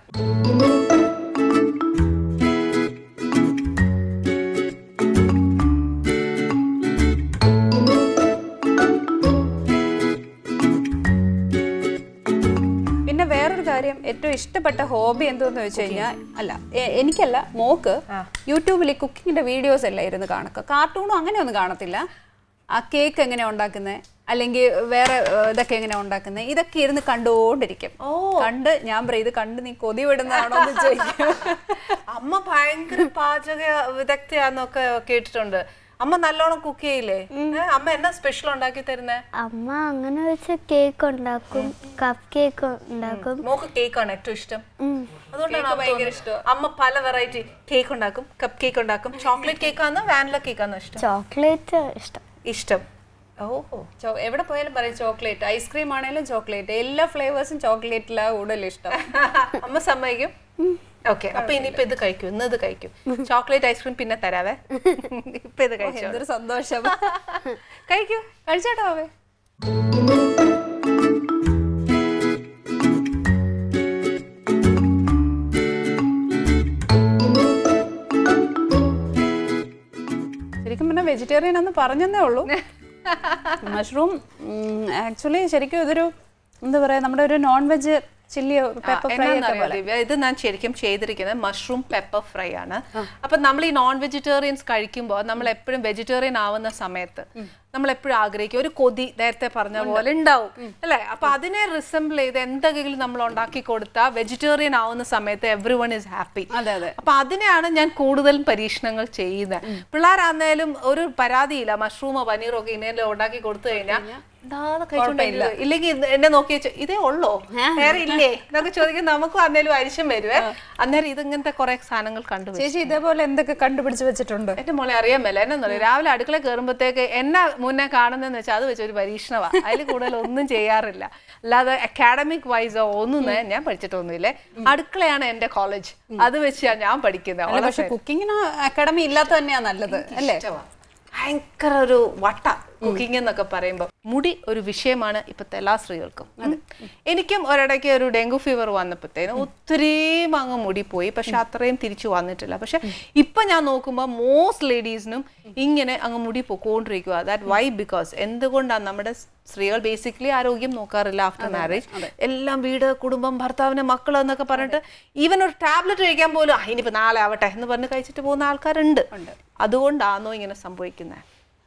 ഏറ്റവും ഇഷ്ടപ്പെട്ട ഹോബി എന്തെന്ന് വെച്ച് കഴിഞ്ഞാൽ അല്ല എനിക്കല്ല മോക്ക് യൂട്യൂബിൽ കുക്കിങ്ങിന്റെ വീഡിയോസ് എല്ലാം ഇരുന്ന് കാണുക. കാർട്ടൂണും അങ്ങനെയൊന്നും കാണത്തില്ല. ആ കേക്ക് എങ്ങനെയാ ഉണ്ടാക്കുന്നത് അല്ലെങ്കിൽ വേറെ ഇതൊക്കെ എങ്ങനെയാ ഉണ്ടാക്കുന്നത് ഇതൊക്കെ ഇരുന്ന് കണ്ടുകൊണ്ടിരിക്കും. കണ്ട് ഞാൻ പറയും ഇത് കണ്ട് നീ കൊതി വിടുന്നതാണോ എന്ന് ചോദിക്കും. അമ്മ ഭയങ്കര പാചക വിദഗ്ധയാന്നൊക്കെ കേട്ടിട്ടുണ്ട്. അമ്മ നല്ലോണം കുക്ക് ചെയ്യില്ലേ? അമ്മ എന്നാ സ്പെഷ്യൽ ഉണ്ടാക്കി തരുന്നേ? അമ്മ അങ്ങനെ വെച്ച് കേക്ക് ഉണ്ടാക്കും, കപ്പ് കേക്ക് ഉണ്ടാക്കും. മോക്ക് കേക്കാണ് ഏറ്റവും ഇഷ്ടം. അതുകൊണ്ടാണ് ഭയങ്കര ഇഷ്ടം. അമ്മ പല വെറൈറ്റി കേക്ക് ഉണ്ടാക്കും, കപ്പ് കേക്ക് ഉണ്ടാക്കും. ചോക്ലേറ്റ് കേക്കാന്നോ വാനില കേക്കാന്നോ ഇഷ്ടം? ചോക്ലേറ്റ് ഇഷ്ടം. ഇഷ്ടം. ഓഹോ, എവിടെ പോയാലും പറയും ചോക്ലേറ്റ്. ഐസ്ക്രീം ആണെങ്കിലും ചോക്ലേറ്റ്, എല്ലാ ഫ്ലേവേഴ്സും ചോക്ലേറ്റിലാണ് കൂടുതൽ ഇഷ്ടം. അമ്മ സമ്മതിക്കും? ഓക്കെ, അപ്പൊ ഇനിയിപ്പോ ഇത് കഴിക്കും, ഇന്ന് ഇത് കഴിക്കും. ചോക്ലേറ്റ് ഐസ്ക്രീം പിന്നെ തരാവേ. ഇപ്പൊ ഇത് കഴിച്ചു. എന്തൊരു സന്തോഷം. കഴിക്കൂ, കഴിച്ചോട്ടോ അവേ. ശരിക്കും പിന്നെ വെജിറ്റേറിയൻ എന്ന് പറഞ്ഞതേ ഉള്ളൂ. മഷ്റൂം ആക്ച്വലി ശരിക്കും ഇതൊരു എന്താ പറയാ നമ്മുടെ ഒരു നോൺ വെജ് ചില്ലിയോ പെപ്പർ ഫ്രൈ. ഇത് ഞാൻ ശരിക്കും ചെയ്തിരിക്കുന്നത് മഷ്റൂം പെപ്പർ ഫ്രൈ ആണ്. അപ്പൊ നമ്മൾ ഈ നോൺ വെജിറ്റേറിയൻസ് കഴിക്കുമ്പോൾ നമ്മൾ എപ്പോഴും വെജിറ്റേറിയൻ ആവുന്ന സമയത്ത് നമ്മൾ എപ്പോഴും ആഗ്രഹിക്കും ഒരു കൊതി നേരത്തെ പറഞ്ഞ പോലെ ഉണ്ടാവും അല്ലെ? അപ്പൊ അതിനെ റിസംബിൾ ചെയ്ത് എന്തെങ്കിലും നമ്മൾ ഉണ്ടാക്കി കൊടുത്താൽ വെജിറ്റേറിയൻ ആവുന്ന സമയത്ത് എവ്രി വൺ ഇസ് ഹാപ്പി. അപ്പൊ അതിനെയാണ് ഞാൻ കൂടുതലും പരീക്ഷണങ്ങൾ ചെയ്യുന്നത്. പിള്ളേരാന്നേലും ഒരു പരാതിയില്ല, മഷ്റൂമോ പനീറോ ഒക്കെ ഇങ്ങനെ ഉണ്ടാക്കി കൊടുത്തു കഴിഞ്ഞാൽ ഇല്ലെങ്കിൽ എന്നെ നോക്കി ഇതേ ഉള്ളോ വേറെ ഇല്ലേ എന്നൊക്കെ ചോദിക്കാൻ നമുക്കും അന്നേലും അരിശം വരുവേ. അന്നേരം ഇതിങ്ങനത്തെ കുറെ സാധനങ്ങൾ കണ്ടു. ചേച്ചി ഇതേപോലെ എന്തൊക്കെ കണ്ടുപിടിച്ച് വെച്ചിട്ടുണ്ട്? എന്റെ മോളെ അറിയാൻ മേല എന്നാ രാവിലെ അടുക്കള കയറുമ്പോഴത്തേക്ക് എന്നാ മുന്നേ കാണുന്നതെന്ന് വെച്ചാൽ അത് വെച്ച് ഒരു പരീക്ഷണമാണ്. അതിൽ കൂടുതൽ ഒന്നും ചെയ്യാറില്ല. അല്ലാതെ അക്കാഡമിക് വൈസോ ഒന്നും ഞാൻ പഠിച്ചിട്ടൊന്നുമില്ലേ. അടുക്കളയാണ് എന്റെ കോളേജ്, അത് വെച്ചാണ് ഞാൻ പഠിക്കുന്നത്. പക്ഷെ കുക്കിങ്ങിന് അക്കാഡമി ഇല്ലാത്ത തന്നെയാ നല്ലത് അല്ലേ? ഭയങ്കര ഒരു വട്ട കുക്കിംഗ് എന്നൊക്കെ പറയുമ്പോൾ മുടി ഒരു വിഷയമാണ് ഇപ്പോഴത്തെ എല്ലാ സ്ത്രീകൾക്കും. എനിക്കും ഒരിടയ്ക്ക് ഒരു ഡെങ്കു ഫീവർ വന്നപ്പോഴത്തേനും ഒത്തിരിയും അങ്ങ് മുടി പോയി, പക്ഷെ അത്രയും തിരിച്ചു വന്നിട്ടില്ല. പക്ഷെ ഇപ്പൊ ഞാൻ നോക്കുമ്പോൾ മോസ്റ്റ് ലേഡീസിനും ഇങ്ങനെ അങ്ങ് മുടി പൊക്കോണ്ടിരിക്കുക. That Y? ബിക്കോസ് എന്തുകൊണ്ടാണ് നമ്മുടെ സ്ത്രീകൾ ബേസിക്കലി ആരോഗ്യം നോക്കാറില്ല ആഫ്റ്റർ മാരേജ്. എല്ലാം വീട്, കുടുംബം, ഭർത്താവിന്, മക്കൾ എന്നൊക്കെ പറഞ്ഞിട്ട് ഈവൻ ഒരു ടാബ്ലറ്റ് കഴിക്കാൻ പോലും ഇനിയിപ്പോ നാളെ ആവട്ടെ എന്ന് പറഞ്ഞ് കഴിച്ചിട്ട് പോകുന്ന ആൾക്കാരുണ്ട്. അതുകൊണ്ടാണോ ഇങ്ങനെ സംഭവിക്കുന്നത്?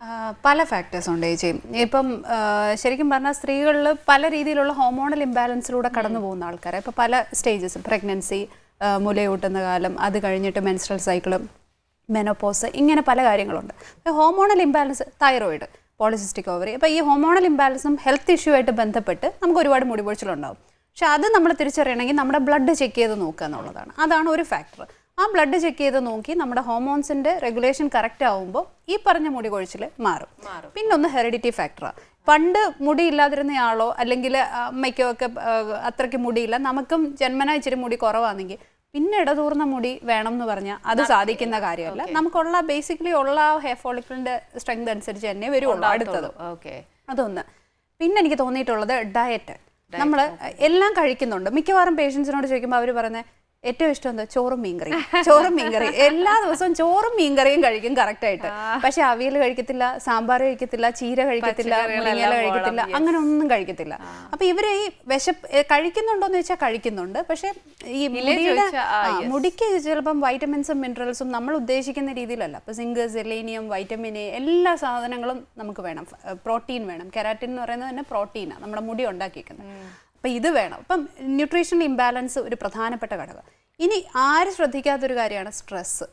പല ഫാക്ടേഴ്സ് ഉണ്ട് ചേച്ചി. ഇപ്പം ശരിക്കും പറഞ്ഞാൽ സ്ത്രീകളിൽ പല രീതിയിലുള്ള ഹോർമോണൽ ഇംബാലൻസിലൂടെ കടന്നു പോകുന്ന ആൾക്കാരെ ഇപ്പോൾ പല സ്റ്റേജസ്, പ്രഗ്നൻസി, മുലയൂട്ടുന്ന കാലം, അത് കഴിഞ്ഞിട്ട് മെൻസ്ട്രൽ സൈക്കിളും, മെനോപോസ്, ഇങ്ങനെ പല കാര്യങ്ങളുണ്ട്. Hormonal imbalance, thyroid, polycystic ovary. അപ്പോൾ ഈ ഹോർമോണൽ ഇംബാലൻസും ഹെൽത്ത് ഇഷ്യൂ ആയിട്ട് ബന്ധപ്പെട്ട് നമുക്ക് ഒരുപാട് മുടിപൊഴിച്ചിലുണ്ടാവും. പക്ഷെ അത് നമ്മൾ തിരിച്ചറിയണമെങ്കിൽ നമ്മുടെ ബ്ലഡ് ചെക്ക് ചെയ്ത് നോക്കുക എന്നുള്ളതാണ്. അതാണ് ഒരു ഫാക്ടർ. ആ ബ്ലഡ് ചെക്ക് ചെയ്ത് നോക്കി നമ്മുടെ ഹോർമോൺസിൻ്റെ റെഗുലേഷൻ കറക്റ്റ് ആവുമ്പോൾ ഈ പറഞ്ഞ മുടി കൊഴിച്ചിൽ മാറും. പിന്നൊന്ന് ഹെറിഡിറ്റി ഫാക്ടറാണ്. പണ്ട് മുടി ഇല്ലാതിരുന്നയാളോ അല്ലെങ്കിൽ അമ്മയ്ക്കോ ഒക്കെ അത്രയ്ക്ക് മുടിയില്ല, നമുക്കും ജന്മന ഇച്ചിരി മുടി കുറവാണെങ്കിൽ പിന്നെ ഇടതൂർന്ന മുടി വേണം എന്ന് പറഞ്ഞാൽ അത് സാധിക്കുന്ന കാര്യമല്ല. നമുക്കുള്ള ബേസിക്കലി ഉള്ള ഹെയർ ഫോളിക്കിളിൻ്റെ സ്ട്രെങ്ത് അനുസരിച്ച് തന്നെ വരുള്ളൂ അടുത്തത്. അതൊന്ന്. പിന്നെ എനിക്ക് തോന്നിയിട്ടുള്ളത് ഡയറ്റ്. നമ്മൾ എല്ലാം കഴിക്കുന്നുണ്ട്. മിക്കവാറും പേഷ്യൻസിനോട് ചോദിക്കുമ്പോൾ അവർ പറയുന്നത് ഏറ്റവും ഇഷ്ടം എന്താ? ചോറും മീൻകറി. ചോറും മീൻകറി എല്ലാ ദിവസവും ചോറും മീൻകറിയും കഴിക്കും കറക്റ്റായിട്ട്. പക്ഷെ അവിയൽ കഴിക്കത്തില്ല, സാമ്പാർ കഴിക്കത്തില്ല, ചീര കഴിക്കത്തില്ല, മുരിങ്ങയില കഴിക്കത്തില്ല, അങ്ങനെ ഒന്നും കഴിക്കത്തില്ല. അപ്പൊ ഇവര് ഈ വിശപ്പ് കഴിക്കുന്നുണ്ടോന്ന് വെച്ചാൽ കഴിക്കുന്നുണ്ട്. പക്ഷെ ഈ മുടിയുടെ മുടിക്ക് ചിലപ്പം വൈറ്റമിൻസും മിനറൽസും നമ്മൾ ഉദ്ദേശിക്കുന്ന രീതിയിലല്ല. അപ്പൊ സിങ്ക്, സെലേനിയം, വൈറ്റമിൻ എ, എല്ലാ സാധനങ്ങളും നമുക്ക് വേണം. പ്രോട്ടീൻ വേണം. കെരാറ്റിൻ എന്ന് പറയുന്നത് തന്നെ പ്രോട്ടീനാണ് നമ്മുടെ മുടി ഉണ്ടാക്കിയിരിക്കുന്നത്. അപ്പം ഇത് വേണം. അപ്പം ന്യൂട്രീഷണൽ ഇംബാലൻസ് ഒരു പ്രധാനപ്പെട്ട ഘടകം. ഇനി ആരും ശ്രദ്ധിക്കാത്തൊരു കാര്യമാണ് സ്ട്രെസ്സ്.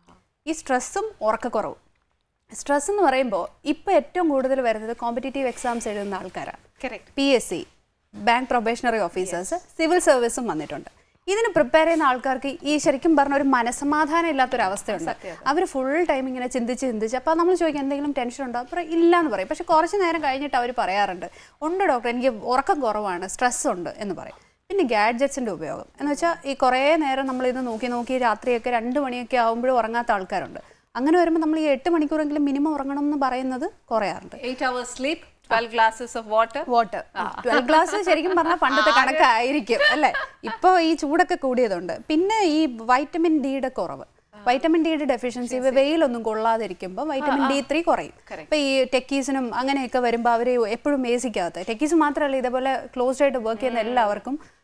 ഈ സ്ട്രെസ്സും ഉറക്കക്കുറവും. സ്ട്രെസ് എന്ന് പറയുമ്പോൾ ഇപ്പോൾ ഏറ്റവും കൂടുതൽ വരുന്നത് കോമ്പറ്റേറ്റീവ് എക്സാംസ് എഴുതുന്ന ആൾക്കാരാണ്. P S C, bank probationary officers, civil സർവീസും വന്നിട്ടുണ്ട്. ഇതിന് പ്രിപ്പയർ ചെയ്യുന്ന ആൾക്കാർക്ക് ഈ ശരിക്കും പറഞ്ഞ ഒരു മനസ്സമാധാനം ഇല്ലാത്തൊരവസ്ഥയുണ്ട്. അവർ ഫുൾ ടൈം ഇങ്ങനെ ചിന്തിച്ച് ചിന്തിച്ച് അപ്പോൾ നമ്മൾ ചോദിക്കും എന്തെങ്കിലും ടെൻഷൻ ഉണ്ടോ? അപ്പോൾ ഇല്ല എന്ന് പറയും. പക്ഷെ കുറച്ച് നേരം കഴിഞ്ഞിട്ട് അവർ പറയാറുണ്ട് ഉണ്ട് ഡോക്ടർ, എനിക്ക് ഉറക്കം കുറവാണ്, സ്ട്രെസ് ഉണ്ട് എന്ന് പറയും. പിന്നെ ഗാഡ്ജറ്റ്സിൻ്റെ ഉപയോഗം എന്ന് വെച്ചാൽ ഈ കുറേ നേരം നമ്മളിത് നോക്കി നോക്കി രാത്രിയൊക്കെ രണ്ട് മണിയൊക്കെ ആകുമ്പോഴും ഉറങ്ങാത്ത ആൾക്കാരുണ്ട്. അങ്ങനെ വരുമ്പോൾ നമ്മൾ ഈ എട്ട് മണിക്കൂറെങ്കിലും മിനിമം ഉറങ്ങണം എന്ന് പറയുന്നത് കുറയാറുണ്ട്. Eight hours sleep, twelve glasses of water. Water twelve glass ശരിക്കും പറഞ്ഞാൽ പണ്ടത്തെ കണക്കായിരിക്കും അല്ലേ? ഇപ്പോൾ ഈ ചൂടൊക്കെ കൂടിയതുണ്ട്. പിന്നെ ഈ വൈറ്റമിൻ ഡിയുടെ കുറവ്, വൈറ്റമിൻ ഡിയുടെ ഡെഫിഷ്യൻസി, വെയിലൊന്നും കൊള്ളാതിരിക്കുമ്പോൾ വൈറ്റമിൻ ഡി ത്രീ കുറയും. ഇപ്പം ഈ ടെക്കീസിനും അങ്ങനെയൊക്കെ വരുമ്പോൾ അവർ എപ്പോഴും എ സിക്കകത്ത്, ടെക്കീസ് മാത്രമല്ല ഇതേപോലെ ക്ലോസ്ഡ് ആയിട്ട് വർക്ക് ചെയ്യുന്ന എല്ലാവർക്കും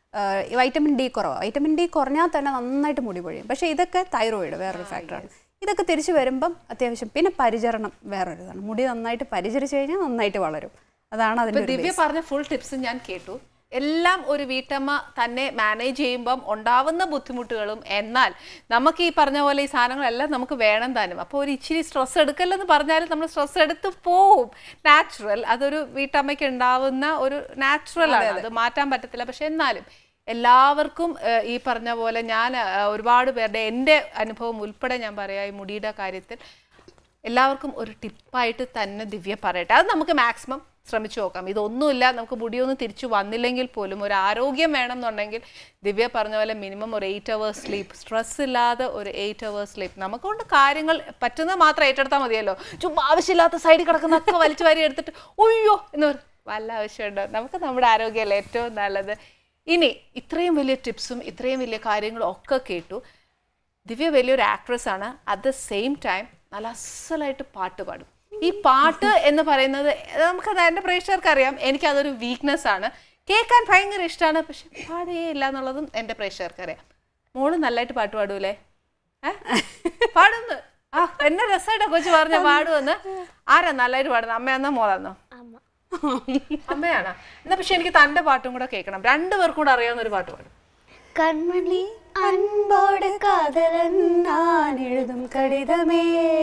വൈറ്റമിൻ ഡി കുറവാണ്. വൈറ്റമിൻ ഡി കുറഞ്ഞാൽ തന്നെ നന്നായിട്ട് മുടി പൊഴിയും. പക്ഷേ ഇതൊക്കെ തൈറോയിഡ് വേറൊരു ഫാക്ടറാണ്. ഇതൊക്കെ തിരിച്ചു വരുമ്പം അത്യാവശ്യം പിന്നെ പരിചരണം വേറൊരു ഇതാണ്. മുടി നന്നായിട്ട് പരിചരിച്ചു കഴിഞ്ഞാൽ നന്നായിട്ട് വളരും. അതാണ് അതിൻ്റെ. ദിവ്യ പറഞ്ഞ ഫുൾ ടിപ്സ് ഞാൻ കേട്ടു. എല്ലാം ഒരു വീട്ടമ്മ തന്നെ മാനേജ് ചെയ്യുമ്പം ഉണ്ടാവുന്ന ബുദ്ധിമുട്ടുകളും, എന്നാൽ നമുക്ക് ഈ പറഞ്ഞ പോലെ ഈ സാധനങ്ങളെല്ലാം നമുക്ക് വേണം താനും. അപ്പോൾ ഒരു ഇച്ചിരി സ്ട്രെസ് എടുക്കല്ലെന്ന് പറഞ്ഞാലും നമ്മൾ സ്ട്രെസ് എടുത്ത് പോവും. നാച്ചുറൽ, അതൊരു വീട്ടമ്മയ്ക്ക് ഉണ്ടാവുന്ന ഒരു നാച്ചുറൽ ആണ്, അത് മാറ്റാൻ പറ്റത്തില്ല. പക്ഷെ എന്നാലും എല്ലാവർക്കും ഈ പറഞ്ഞ പോലെ ഞാൻ ഒരുപാട് പേരുടെ എൻ്റെ അനുഭവം ഉൾപ്പെടെ ഞാൻ പറയാം ഈ മുടിയുടെ കാര്യത്തിൽ എല്ലാവർക്കും ഒരു ടിപ്പായിട്ട് തന്നെ ദിവ്യ പറയട്ടെ. അത് നമുക്ക് മാക്സിമം ശ്രമിച്ചു നോക്കാം. ഇതൊന്നുമില്ല, നമുക്ക് മുടിയൊന്നും തിരിച്ചു വന്നില്ലെങ്കിൽ പോലും ഒരു ആരോഗ്യം വേണം എന്നുണ്ടെങ്കിൽ ദിവ്യ പറഞ്ഞ പോലെ മിനിമം ഒരു എയ്റ്റ് അവേഴ്സ് സ്ലീപ്പ്, സ്ട്രെസ് ഇല്ലാതെ ഒരു എയ്റ്റ് അവേഴ്സ് സ്ലീപ്പ്. നമുക്കൊണ്ട് കാര്യങ്ങൾ പറ്റുന്നത് മാത്രം ഏറ്റെടുത്താൽ മതിയല്ലോ. ചുമ്മാ ആവശ്യമില്ലാത്ത സൈഡിൽ കിടക്കുന്നൊക്കെ വലിച്ചു വാരി എടുത്തിട്ട് ഒയ്യോ എന്ന് പറയും, വല്ല ആവശ്യമുണ്ടോ? നമുക്ക് നമ്മുടെ ആരോഗ്യമല്ലേ ഏറ്റവും നല്ലത്. ഇനി ഇത്രയും വലിയ ടിപ്സും ഇത്രയും വലിയ കാര്യങ്ങളും ഒക്കെ കേട്ടു. ദിവ്യ വലിയൊരു ആക്ട്രസ് ആണ്. അറ്റ് ദ സെയിം ടൈം നല്ല അസലായിട്ട് പാട്ട് പാടും. ഈ പാട്ട് എന്ന് പറയുന്നത് നമുക്കത് എൻ്റെ പ്രേക്ഷകർക്ക് അറിയാം, എനിക്കതൊരു വീക്ക്നെസ് ആണ്. കേൾക്കാൻ ഭയങ്കര ഇഷ്ടമാണ്, പക്ഷെ പാടുകയേ ഇല്ല എന്നുള്ളതും എൻ്റെ പ്രേക്ഷകർക്ക് അറിയാം. മോള് നല്ലതായിട്ട് പാട്ട് പാടൂലേ? ഏഹ് പാടുന്നു. ആ എന്നെ രസമായിട്ടാ കൊച്ചു പറഞ്ഞ പാടുവെന്ന്. ആരാ നല്ലതായിട്ട് പാടുന്നത്? അമ്മയാന്നോ മോളാന്നോ? അമ്മയാണോ? എന്നാ പക്ഷെ എനിക്ക് തൻ്റെ പാട്ടും കൂടെ കേൾക്കണം. രണ്ടുപേർക്കും കൂടെ അറിയാവുന്ന ഒരു പാട്ട് പാടും. കൺമണി അൻപോട് കാതലൻ ഞാൻ എഴുതും കടിതമേ,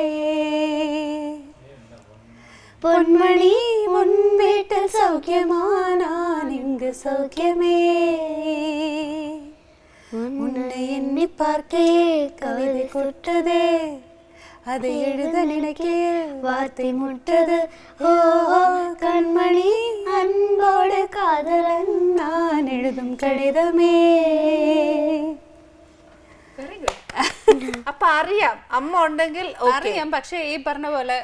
പൊന്മണി മുൻവീട്ടിൽ സൗഖ്യമാനാൻ ഇങ്ങ് സൗഖ്യമേ, ഉன்னை எண்ணி பார்க்கே கவிதை கொட்டதே, அதை எழுத நினைக்கே வார்த்தை முட்டது. ஓ கண்மணி அன்போடு காதலன் நான் எழுதும் கடிதமே. Very good. അപ്പൊ അറിയാം അമ്മ ഉണ്ടെങ്കിൽ അറിയാം. പക്ഷെ ഈ പറഞ്ഞ പോലെ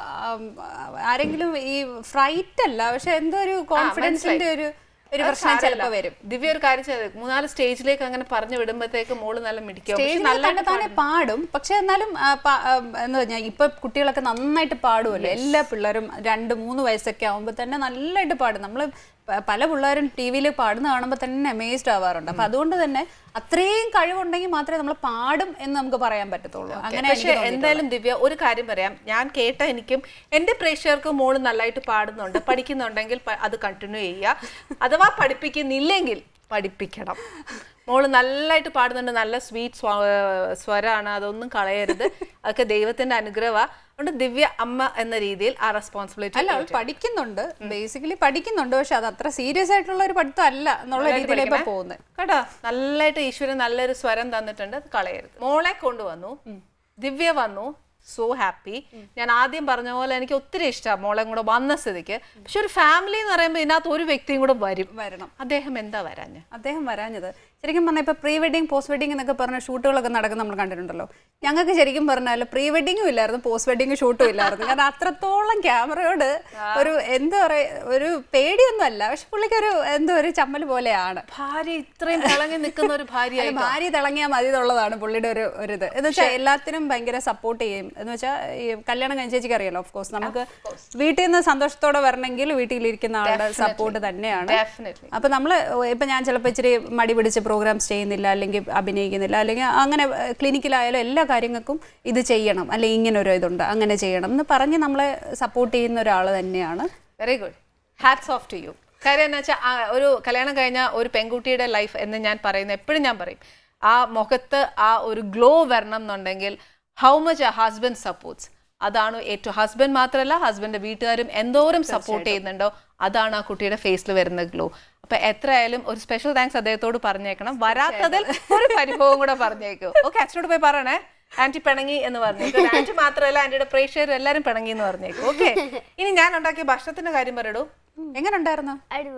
ആരെങ്കിലും ഈ ഫ്രൈറ്റ് അല്ല, പക്ഷെ എന്തോ ഒരു കോൺഫിഡൻസിന്റെ ഒരു ഒരു പ്രശ്നം ചിലപ്പോൾ വരും. ദിവ്യ ഒരു കാര്യം ചെയ്ത് മൂന്നാല് സ്റ്റേജിലേക്ക് അങ്ങനെ പറഞ്ഞു വിടുമ്പോഴത്തേക്ക് മോള് നല്ല മിടിക്കും, തന്നെ പാടും. പക്ഷെ എന്നാലും എന്താ പറഞ്ഞാൽ ഇപ്പൊ കുട്ടികളൊക്കെ നന്നായിട്ട് പാടുമല്ലോ. എല്ലാ പിള്ളേരും രണ്ട് മൂന്ന് വയസ്സൊക്കെ ആവുമ്പോൾ തന്നെ നല്ലതായിട്ട് പാടും. നമ്മള് പല പിള്ളേരും ടി വിയിൽ പാടുന്ന കാണുമ്പോൾ തന്നെ അമേസ്ഡ് ആവാറുണ്ട്. അപ്പൊ അതുകൊണ്ട് തന്നെ അത്രയും കഴിവുണ്ടെങ്കിൽ മാത്രമേ നമ്മൾ പാടും എന്ന് നമുക്ക് പറയാൻ പറ്റത്തുള്ളൂ. അങ്ങനെ പക്ഷേ എന്തായാലും ദിവ്യ ഒരു കാര്യം പറയാം, ഞാൻ കേട്ട എനിക്കും എൻ്റെ പ്രേക്ഷകർക്കും മോള് നല്ലതായിട്ട് പാടുന്നുണ്ട്. പഠിക്കുന്നുണ്ടെങ്കിൽ അത് കണ്ടിന്യൂ ചെയ്യുക. അഥവാ പഠിപ്പിക്കുന്നില്ലെങ്കിൽ പഠിപ്പിക്കണം. മോള് നല്ലതായിട്ട് പാടുന്നുണ്ട്, നല്ല സ്വീറ്റ് സ്വരമാണ്, അതൊന്നും കളയരുത്. അതൊക്കെ ദൈവത്തിന്റെ അനുഗ്രഹമാണ്. അതുകൊണ്ട് ദിവ്യ അമ്മ എന്ന രീതിയിൽ ആ റെസ്പോൺസിബിലിറ്റി അല്ല, അവൾ പഠിക്കുന്നുണ്ട്, ബേസിക്കലി പഠിക്കുന്നുണ്ട്. പക്ഷെ അത് അത്ര സീരിയസ് ആയിട്ടുള്ള ഒരു പഠിത്തം അല്ല എന്നുള്ള രീതിയിലേക്ക് പോകുന്നത് കേട്ടോ. നല്ലതായിട്ട് ഈശ്വരൻ നല്ലൊരു സ്വരം തന്നിട്ടുണ്ട്, അത് കളയരുത്. മോളെ കൊണ്ടുവന്നു, ദിവ്യ വന്നു, സോ ഹാപ്പി. ഞാൻ ആദ്യം പറഞ്ഞ പോലെ എനിക്ക് ഒത്തിരി ഇഷ്ടമാണ് മോളെ കൂടെ വന്ന സ്ഥിതിക്ക്. പക്ഷെ ഒരു ഫാമിലി എന്ന് പറയുമ്പോൾ ഇതിനകത്ത് ഒരു വ്യക്തിയും കൂടെ വരും വരണം അദ്ദേഹം എന്താ വരാഞ്ഞ്? അദ്ദേഹം വരാഞ്ഞത് ശരിക്കും പറഞ്ഞാൽ ഇപ്പൊ പ്രീ വെഡിങ് പോസ്റ്റ് വെഡിങ് എന്നൊക്കെ പറഞ്ഞ ഷൂട്ടുകളൊക്കെ നടക്കുന്ന നമ്മൾ കണ്ടിട്ടുണ്ടല്ലോ. ഞങ്ങൾക്ക് ശരിക്കും പറഞ്ഞാൽ പ്രീ വെഡിങ്ങും ഇല്ലായിരുന്നു, പോസ്റ്റ് വെഡിങ് ഷൂട്ടും ഇല്ലായിരുന്നു. കാരണം അത്രത്തോളം ക്യാമറയോട് ഒരു എന്താ പറയാ ഒരു പേടിയൊന്നും അല്ല, പക്ഷെ പുള്ളിക്ക് ഒരു എന്തോ ഒരു ചമ്മൽ പോലെയാണ്. ഭാര്യ ഇത്രയും തിളങ്ങി നിൽക്കുന്ന ഒരു ഭാര്യ ഭാര്യ തിളങ്ങിയാൽ മതി എന്നുള്ളതാണ് പുള്ളിയുടെ ഒരു ഒരു ഇത്. എന്ന് വെച്ചാൽ എല്ലാത്തിനും ഭയങ്കര സപ്പോർട്ട് ചെയ്യും. എന്ന് വെച്ചാൽ ഈ കല്യാണം കഴിഞ്ഞ ചേച്ചിക്ക് അറിയാലോ, ഓഫ് കോഴ്സ് നമുക്ക് വീട്ടിൽ നിന്ന് സന്തോഷത്തോടെ വരണമെങ്കിൽ വീട്ടിലിരിക്കുന്ന ആളുടെ സപ്പോർട്ട് തന്നെയാണ്. അപ്പൊ നമ്മള് ഇപ്പൊ ഞാൻ ചിലപ്പോൾ ഇച്ചിരി മടി പിടിച്ച് പ്രോഗ്രാംസ് ചെയ്യുന്നില്ല, അല്ലെങ്കിൽ അഭിനയിക്കുന്നില്ല, അല്ലെങ്കിൽ അങ്ങനെ ക്ലിനിക്കിലായാലും എല്ലാ കാര്യങ്ങൾക്കും ഇത് ചെയ്യണം, അല്ലെങ്കിൽ ഇങ്ങനെ ഒരു ഇതുണ്ട് അങ്ങനെ ചെയ്യണം എന്ന് പറഞ്ഞ് നമ്മളെ സപ്പോർട്ട് ചെയ്യുന്ന ഒരാൾ തന്നെയാണ്. Very good, hats off to you. കാര്യം എന്ന് വെച്ചാൽ ഒരു കല്യാണം കഴിഞ്ഞ ഒരു പെൺകുട്ടിയുടെ ലൈഫ് എന്ന് ഞാൻ പറയുന്നത് എപ്പോഴും ഞാൻ പറയും, ആ മുഖത്ത് ആ ഒരു ഗ്ലോ വരണം എന്നുണ്ടെങ്കിൽ how much a husband supports, അതാണ് ഏറ്റവും. ഹസ്ബൻഡ് മാത്രമല്ല ഹസ്ബൻഡിന്റെ വീട്ടുകാരും എന്തോരം സപ്പോർട്ട് ചെയ്യുന്നുണ്ടോ അതാണ് ആ കുട്ടിയുടെ ഫേസിൽ വരുന്ന ഗ്ലോ. അപ്പൊ എത്രയായാലും ഒരു സ്പെഷ്യൽ താങ്ക്സ് അദ്ദേഹത്തോട് പറഞ്ഞേക്കണം. വരാത്തതിൽ ഒരു പരിഭവം കൂടെ പറഞ്ഞേക്കും. ഓക്കെ, അച്ഛനോട് പോയി പറയണേ ആന്റി പിണങ്ങി എന്ന് പറഞ്ഞേക്കും. ആന്റി മാത്രമല്ല ആന്റിയുടെ പ്രേക്ഷകർ എല്ലാരും പിണങ്ങി എന്ന് പറഞ്ഞേക്കും. ഓക്കെ, ഇനി ഞാൻ ഉണ്ടാക്കിയ ഭക്ഷണത്തിന്റെ കാര്യം പറയടൂ. എങ്ങനെ ഉണ്ടായിരുന്നു?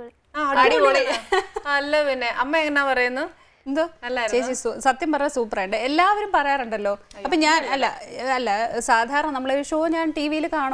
അടിപൊളി. അല്ല പിന്നെ അമ്മ എങ്ങനെയാ പറയുന്നു? എന്തോ ചേച്ചി സത്യം പറഞ്ഞ സൂപ്പറായിട്ട് എല്ലാവരും പറയാറുണ്ടല്ലോ. അപ്പൊ ഞാൻ അല്ല അല്ല സാധാരണ നമ്മളൊരു ഷോ ഞാൻ ടി വിയിൽ കാണുമ്പോൾ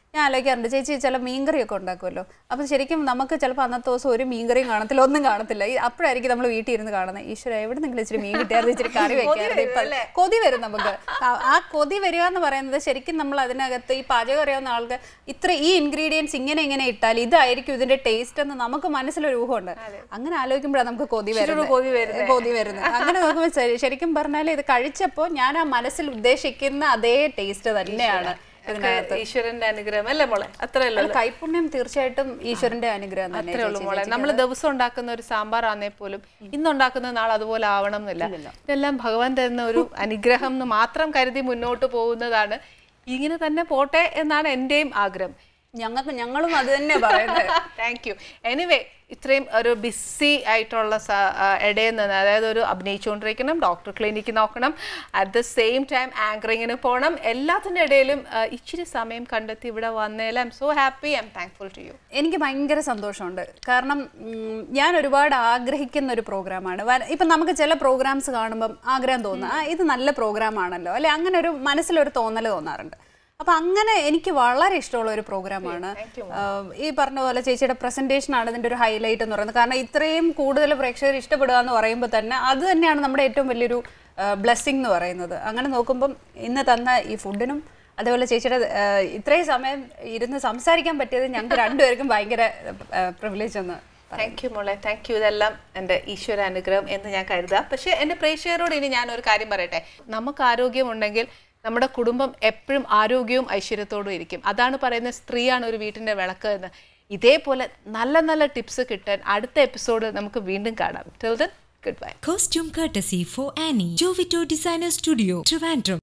ഞാൻ ആലോചിക്കാറുണ്ട് ചേച്ചി ചില മീൻകറിയൊക്കെ ഉണ്ടാക്കുമല്ലോ. അപ്പം ശരിക്കും നമുക്ക് ചിലപ്പോൾ അന്നത്തെ ദിവസം ഒരു മീൻകറിയും കാണത്തില്ല, ഒന്നും കാണത്തില്ല. ഈ അപ്പോഴായിരിക്കും നമ്മൾ വീട്ടിൽ ഇരുന്ന് കാണുന്നത്, ഈശ്വര എവിടെ നിന്നെങ്കിലും ഇച്ചിരി മീൻ കിട്ടിയായിരുന്നു, ഇച്ചിരി കറി വെക്കാറുണ്ട്. ഇപ്പം കൊതി വരും നമുക്ക്. ആ കൊതി വരിക എന്ന് പറയുന്നത് ശരിക്കും നമ്മൾ അതിനകത്ത് ഈ പാചകം അറിയാവുന്ന ആൾക്ക് ഇത്ര ഈ ഇൻഗ്രീഡിയൻസ് ഇങ്ങനെ ഇങ്ങനെ ഇട്ടാൽ ഇതായിരിക്കും ഇതിന്റെ ടേസ്റ്റ് എന്ന് നമുക്ക് മനസ്സിലൊരു ഊഹമുണ്ട്. അങ്ങനെ ആലോചിക്കുമ്പോഴാണ് നമുക്ക് കൊതി വരുന്നത് കൊതി വരുന്നത് അങ്ങനെ നോക്കുമ്പോൾ ശരിക്കും പറഞ്ഞാൽ ഇത് കഴിച്ചപ്പോൾ ഞാൻ ആ മനസ്സിൽ ഉദ്ദേശിക്കുന്ന അതേ ടേസ്റ്റ് തന്നെയാണ്. ഈശ്വരന്റെ അനുഗ്രഹം അല്ലേ മോളെ? അത്രയല്ല, കൈപുണ്യം തീർച്ചയായിട്ടും ഈശ്വരന്റെ അനുഗ്രഹം അത്രേ ഉള്ളൂ മോളെ. നമ്മൾ ദിവസം ഉണ്ടാക്കുന്ന ഒരു സാമ്പാർ ആണേ പോലും ഇന്നുണ്ടാക്കുന്ന നാൾ അതുപോലെ ആവണം എന്നില്ല. ഇതെല്ലാം ഭഗവാൻ തരുന്ന ഒരു അനുഗ്രഹം എന്ന് മാത്രം കരുതി മുന്നോട്ട് പോകുന്നതാണ്. ഇങ്ങനെ തന്നെ പോട്ടെ എന്നാണ് എന്റെയും ആഗ്രഹം. ഞങ്ങൾക്ക് ഞങ്ങളും അത് തന്നെ പറയുന്നത്. Thank you. എനിവേ ഇത്രയും ഒരു ബിസി ആയിട്ടുള്ള ഇടയിൽ നിന്ന്, അതായത് ഒരു അഭിനയിച്ചുകൊണ്ടിരിക്കണം, ഡോക്ടർ ക്ലിനിക്ക് നോക്കണം, അറ്റ് ദ സെയിം ടൈം ആങ്കറിങ്ങിന് പോകണം, എല്ലാത്തിൻ്റെ ഇടയിലും ഇച്ചിരി സമയം കണ്ടെത്തി ഇവിടെ വന്നതിൽ I'm so happy, I'm thankful to you. എനിക്ക് ഭയങ്കര സന്തോഷമുണ്ട്. കാരണം ഞാൻ ഒരുപാട് ആഗ്രഹിക്കുന്ന ഒരു പ്രോഗ്രാമാണ്. ഇപ്പം നമുക്ക് ചില പ്രോഗ്രാംസ് കാണുമ്പം ആഗ്രഹം തോന്നുക, ആ ഇത് നല്ല പ്രോഗ്രാമാണല്ലോ അല്ലെ, അങ്ങനെ ഒരു മനസ്സിലൊരു തോന്നൽ തോന്നാറുണ്ട്. അപ്പം അങ്ങനെ എനിക്ക് വളരെ ഇഷ്ടമുള്ള ഒരു പ്രോഗ്രാമാണ്. ഈ പറഞ്ഞ പോലെ ചേച്ചിയുടെ പ്രസൻറ്റേഷൻ ആണ് ഇതിൻ്റെ ഒരു ഹൈലൈറ്റ് എന്ന് പറയുന്നത്. കാരണം ഇത്രയും കൂടുതൽ പ്രേക്ഷകർ ഇഷ്ടപ്പെടുക എന്ന് പറയുമ്പോൾ തന്നെ അത് തന്നെയാണ് നമ്മുടെ ഏറ്റവും വലിയൊരു ബ്ലെസ്സിങ് എന്ന് പറയുന്നത്. അങ്ങനെ നോക്കുമ്പം ഇന്ന് തന്ന ഈ ഫുഡിനും അതേപോലെ ചേച്ചിയുടെ ഇത്രയും സമയം ഇരുന്ന് സംസാരിക്കാൻ പറ്റിയത് ഞങ്ങൾക്ക് രണ്ടുപേർക്കും ഭയങ്കര പ്രിവിലേജ് എന്ന്. താങ്ക് യു മോളെ, താങ്ക് യു. ഇതെല്ലാം എൻ്റെ ഈശ്വര അനുഗ്രഹം എന്ന് ഞാൻ കരുതാം. പക്ഷേ എൻ്റെ പ്രേക്ഷകരോട് ഇനി ഞാനൊരു കാര്യം പറയട്ടെ. നമുക്ക് ആരോഗ്യമുണ്ടെങ്കിൽ നമ്മുടെ കുടുംബം എപ്പോഴും ആരോഗ്യവും ഐശ്വര്യത്തോടും ഇരിക്കും. അതാണ് പറയുന്നത്, സ്ത്രീയാണ് ഒരു വീട്ടിൻ്റെ വിളക്ക് എന്ന്. ഇതേപോലെ നല്ല നല്ല ടിപ്സ് കിട്ടാൻ അടുത്ത എപ്പിസോഡ് നമുക്ക് വീണ്ടും കാണാം. Till then, goodbye. Costume courtesy for Annie, Jovito Designer Studio, Trivandrum.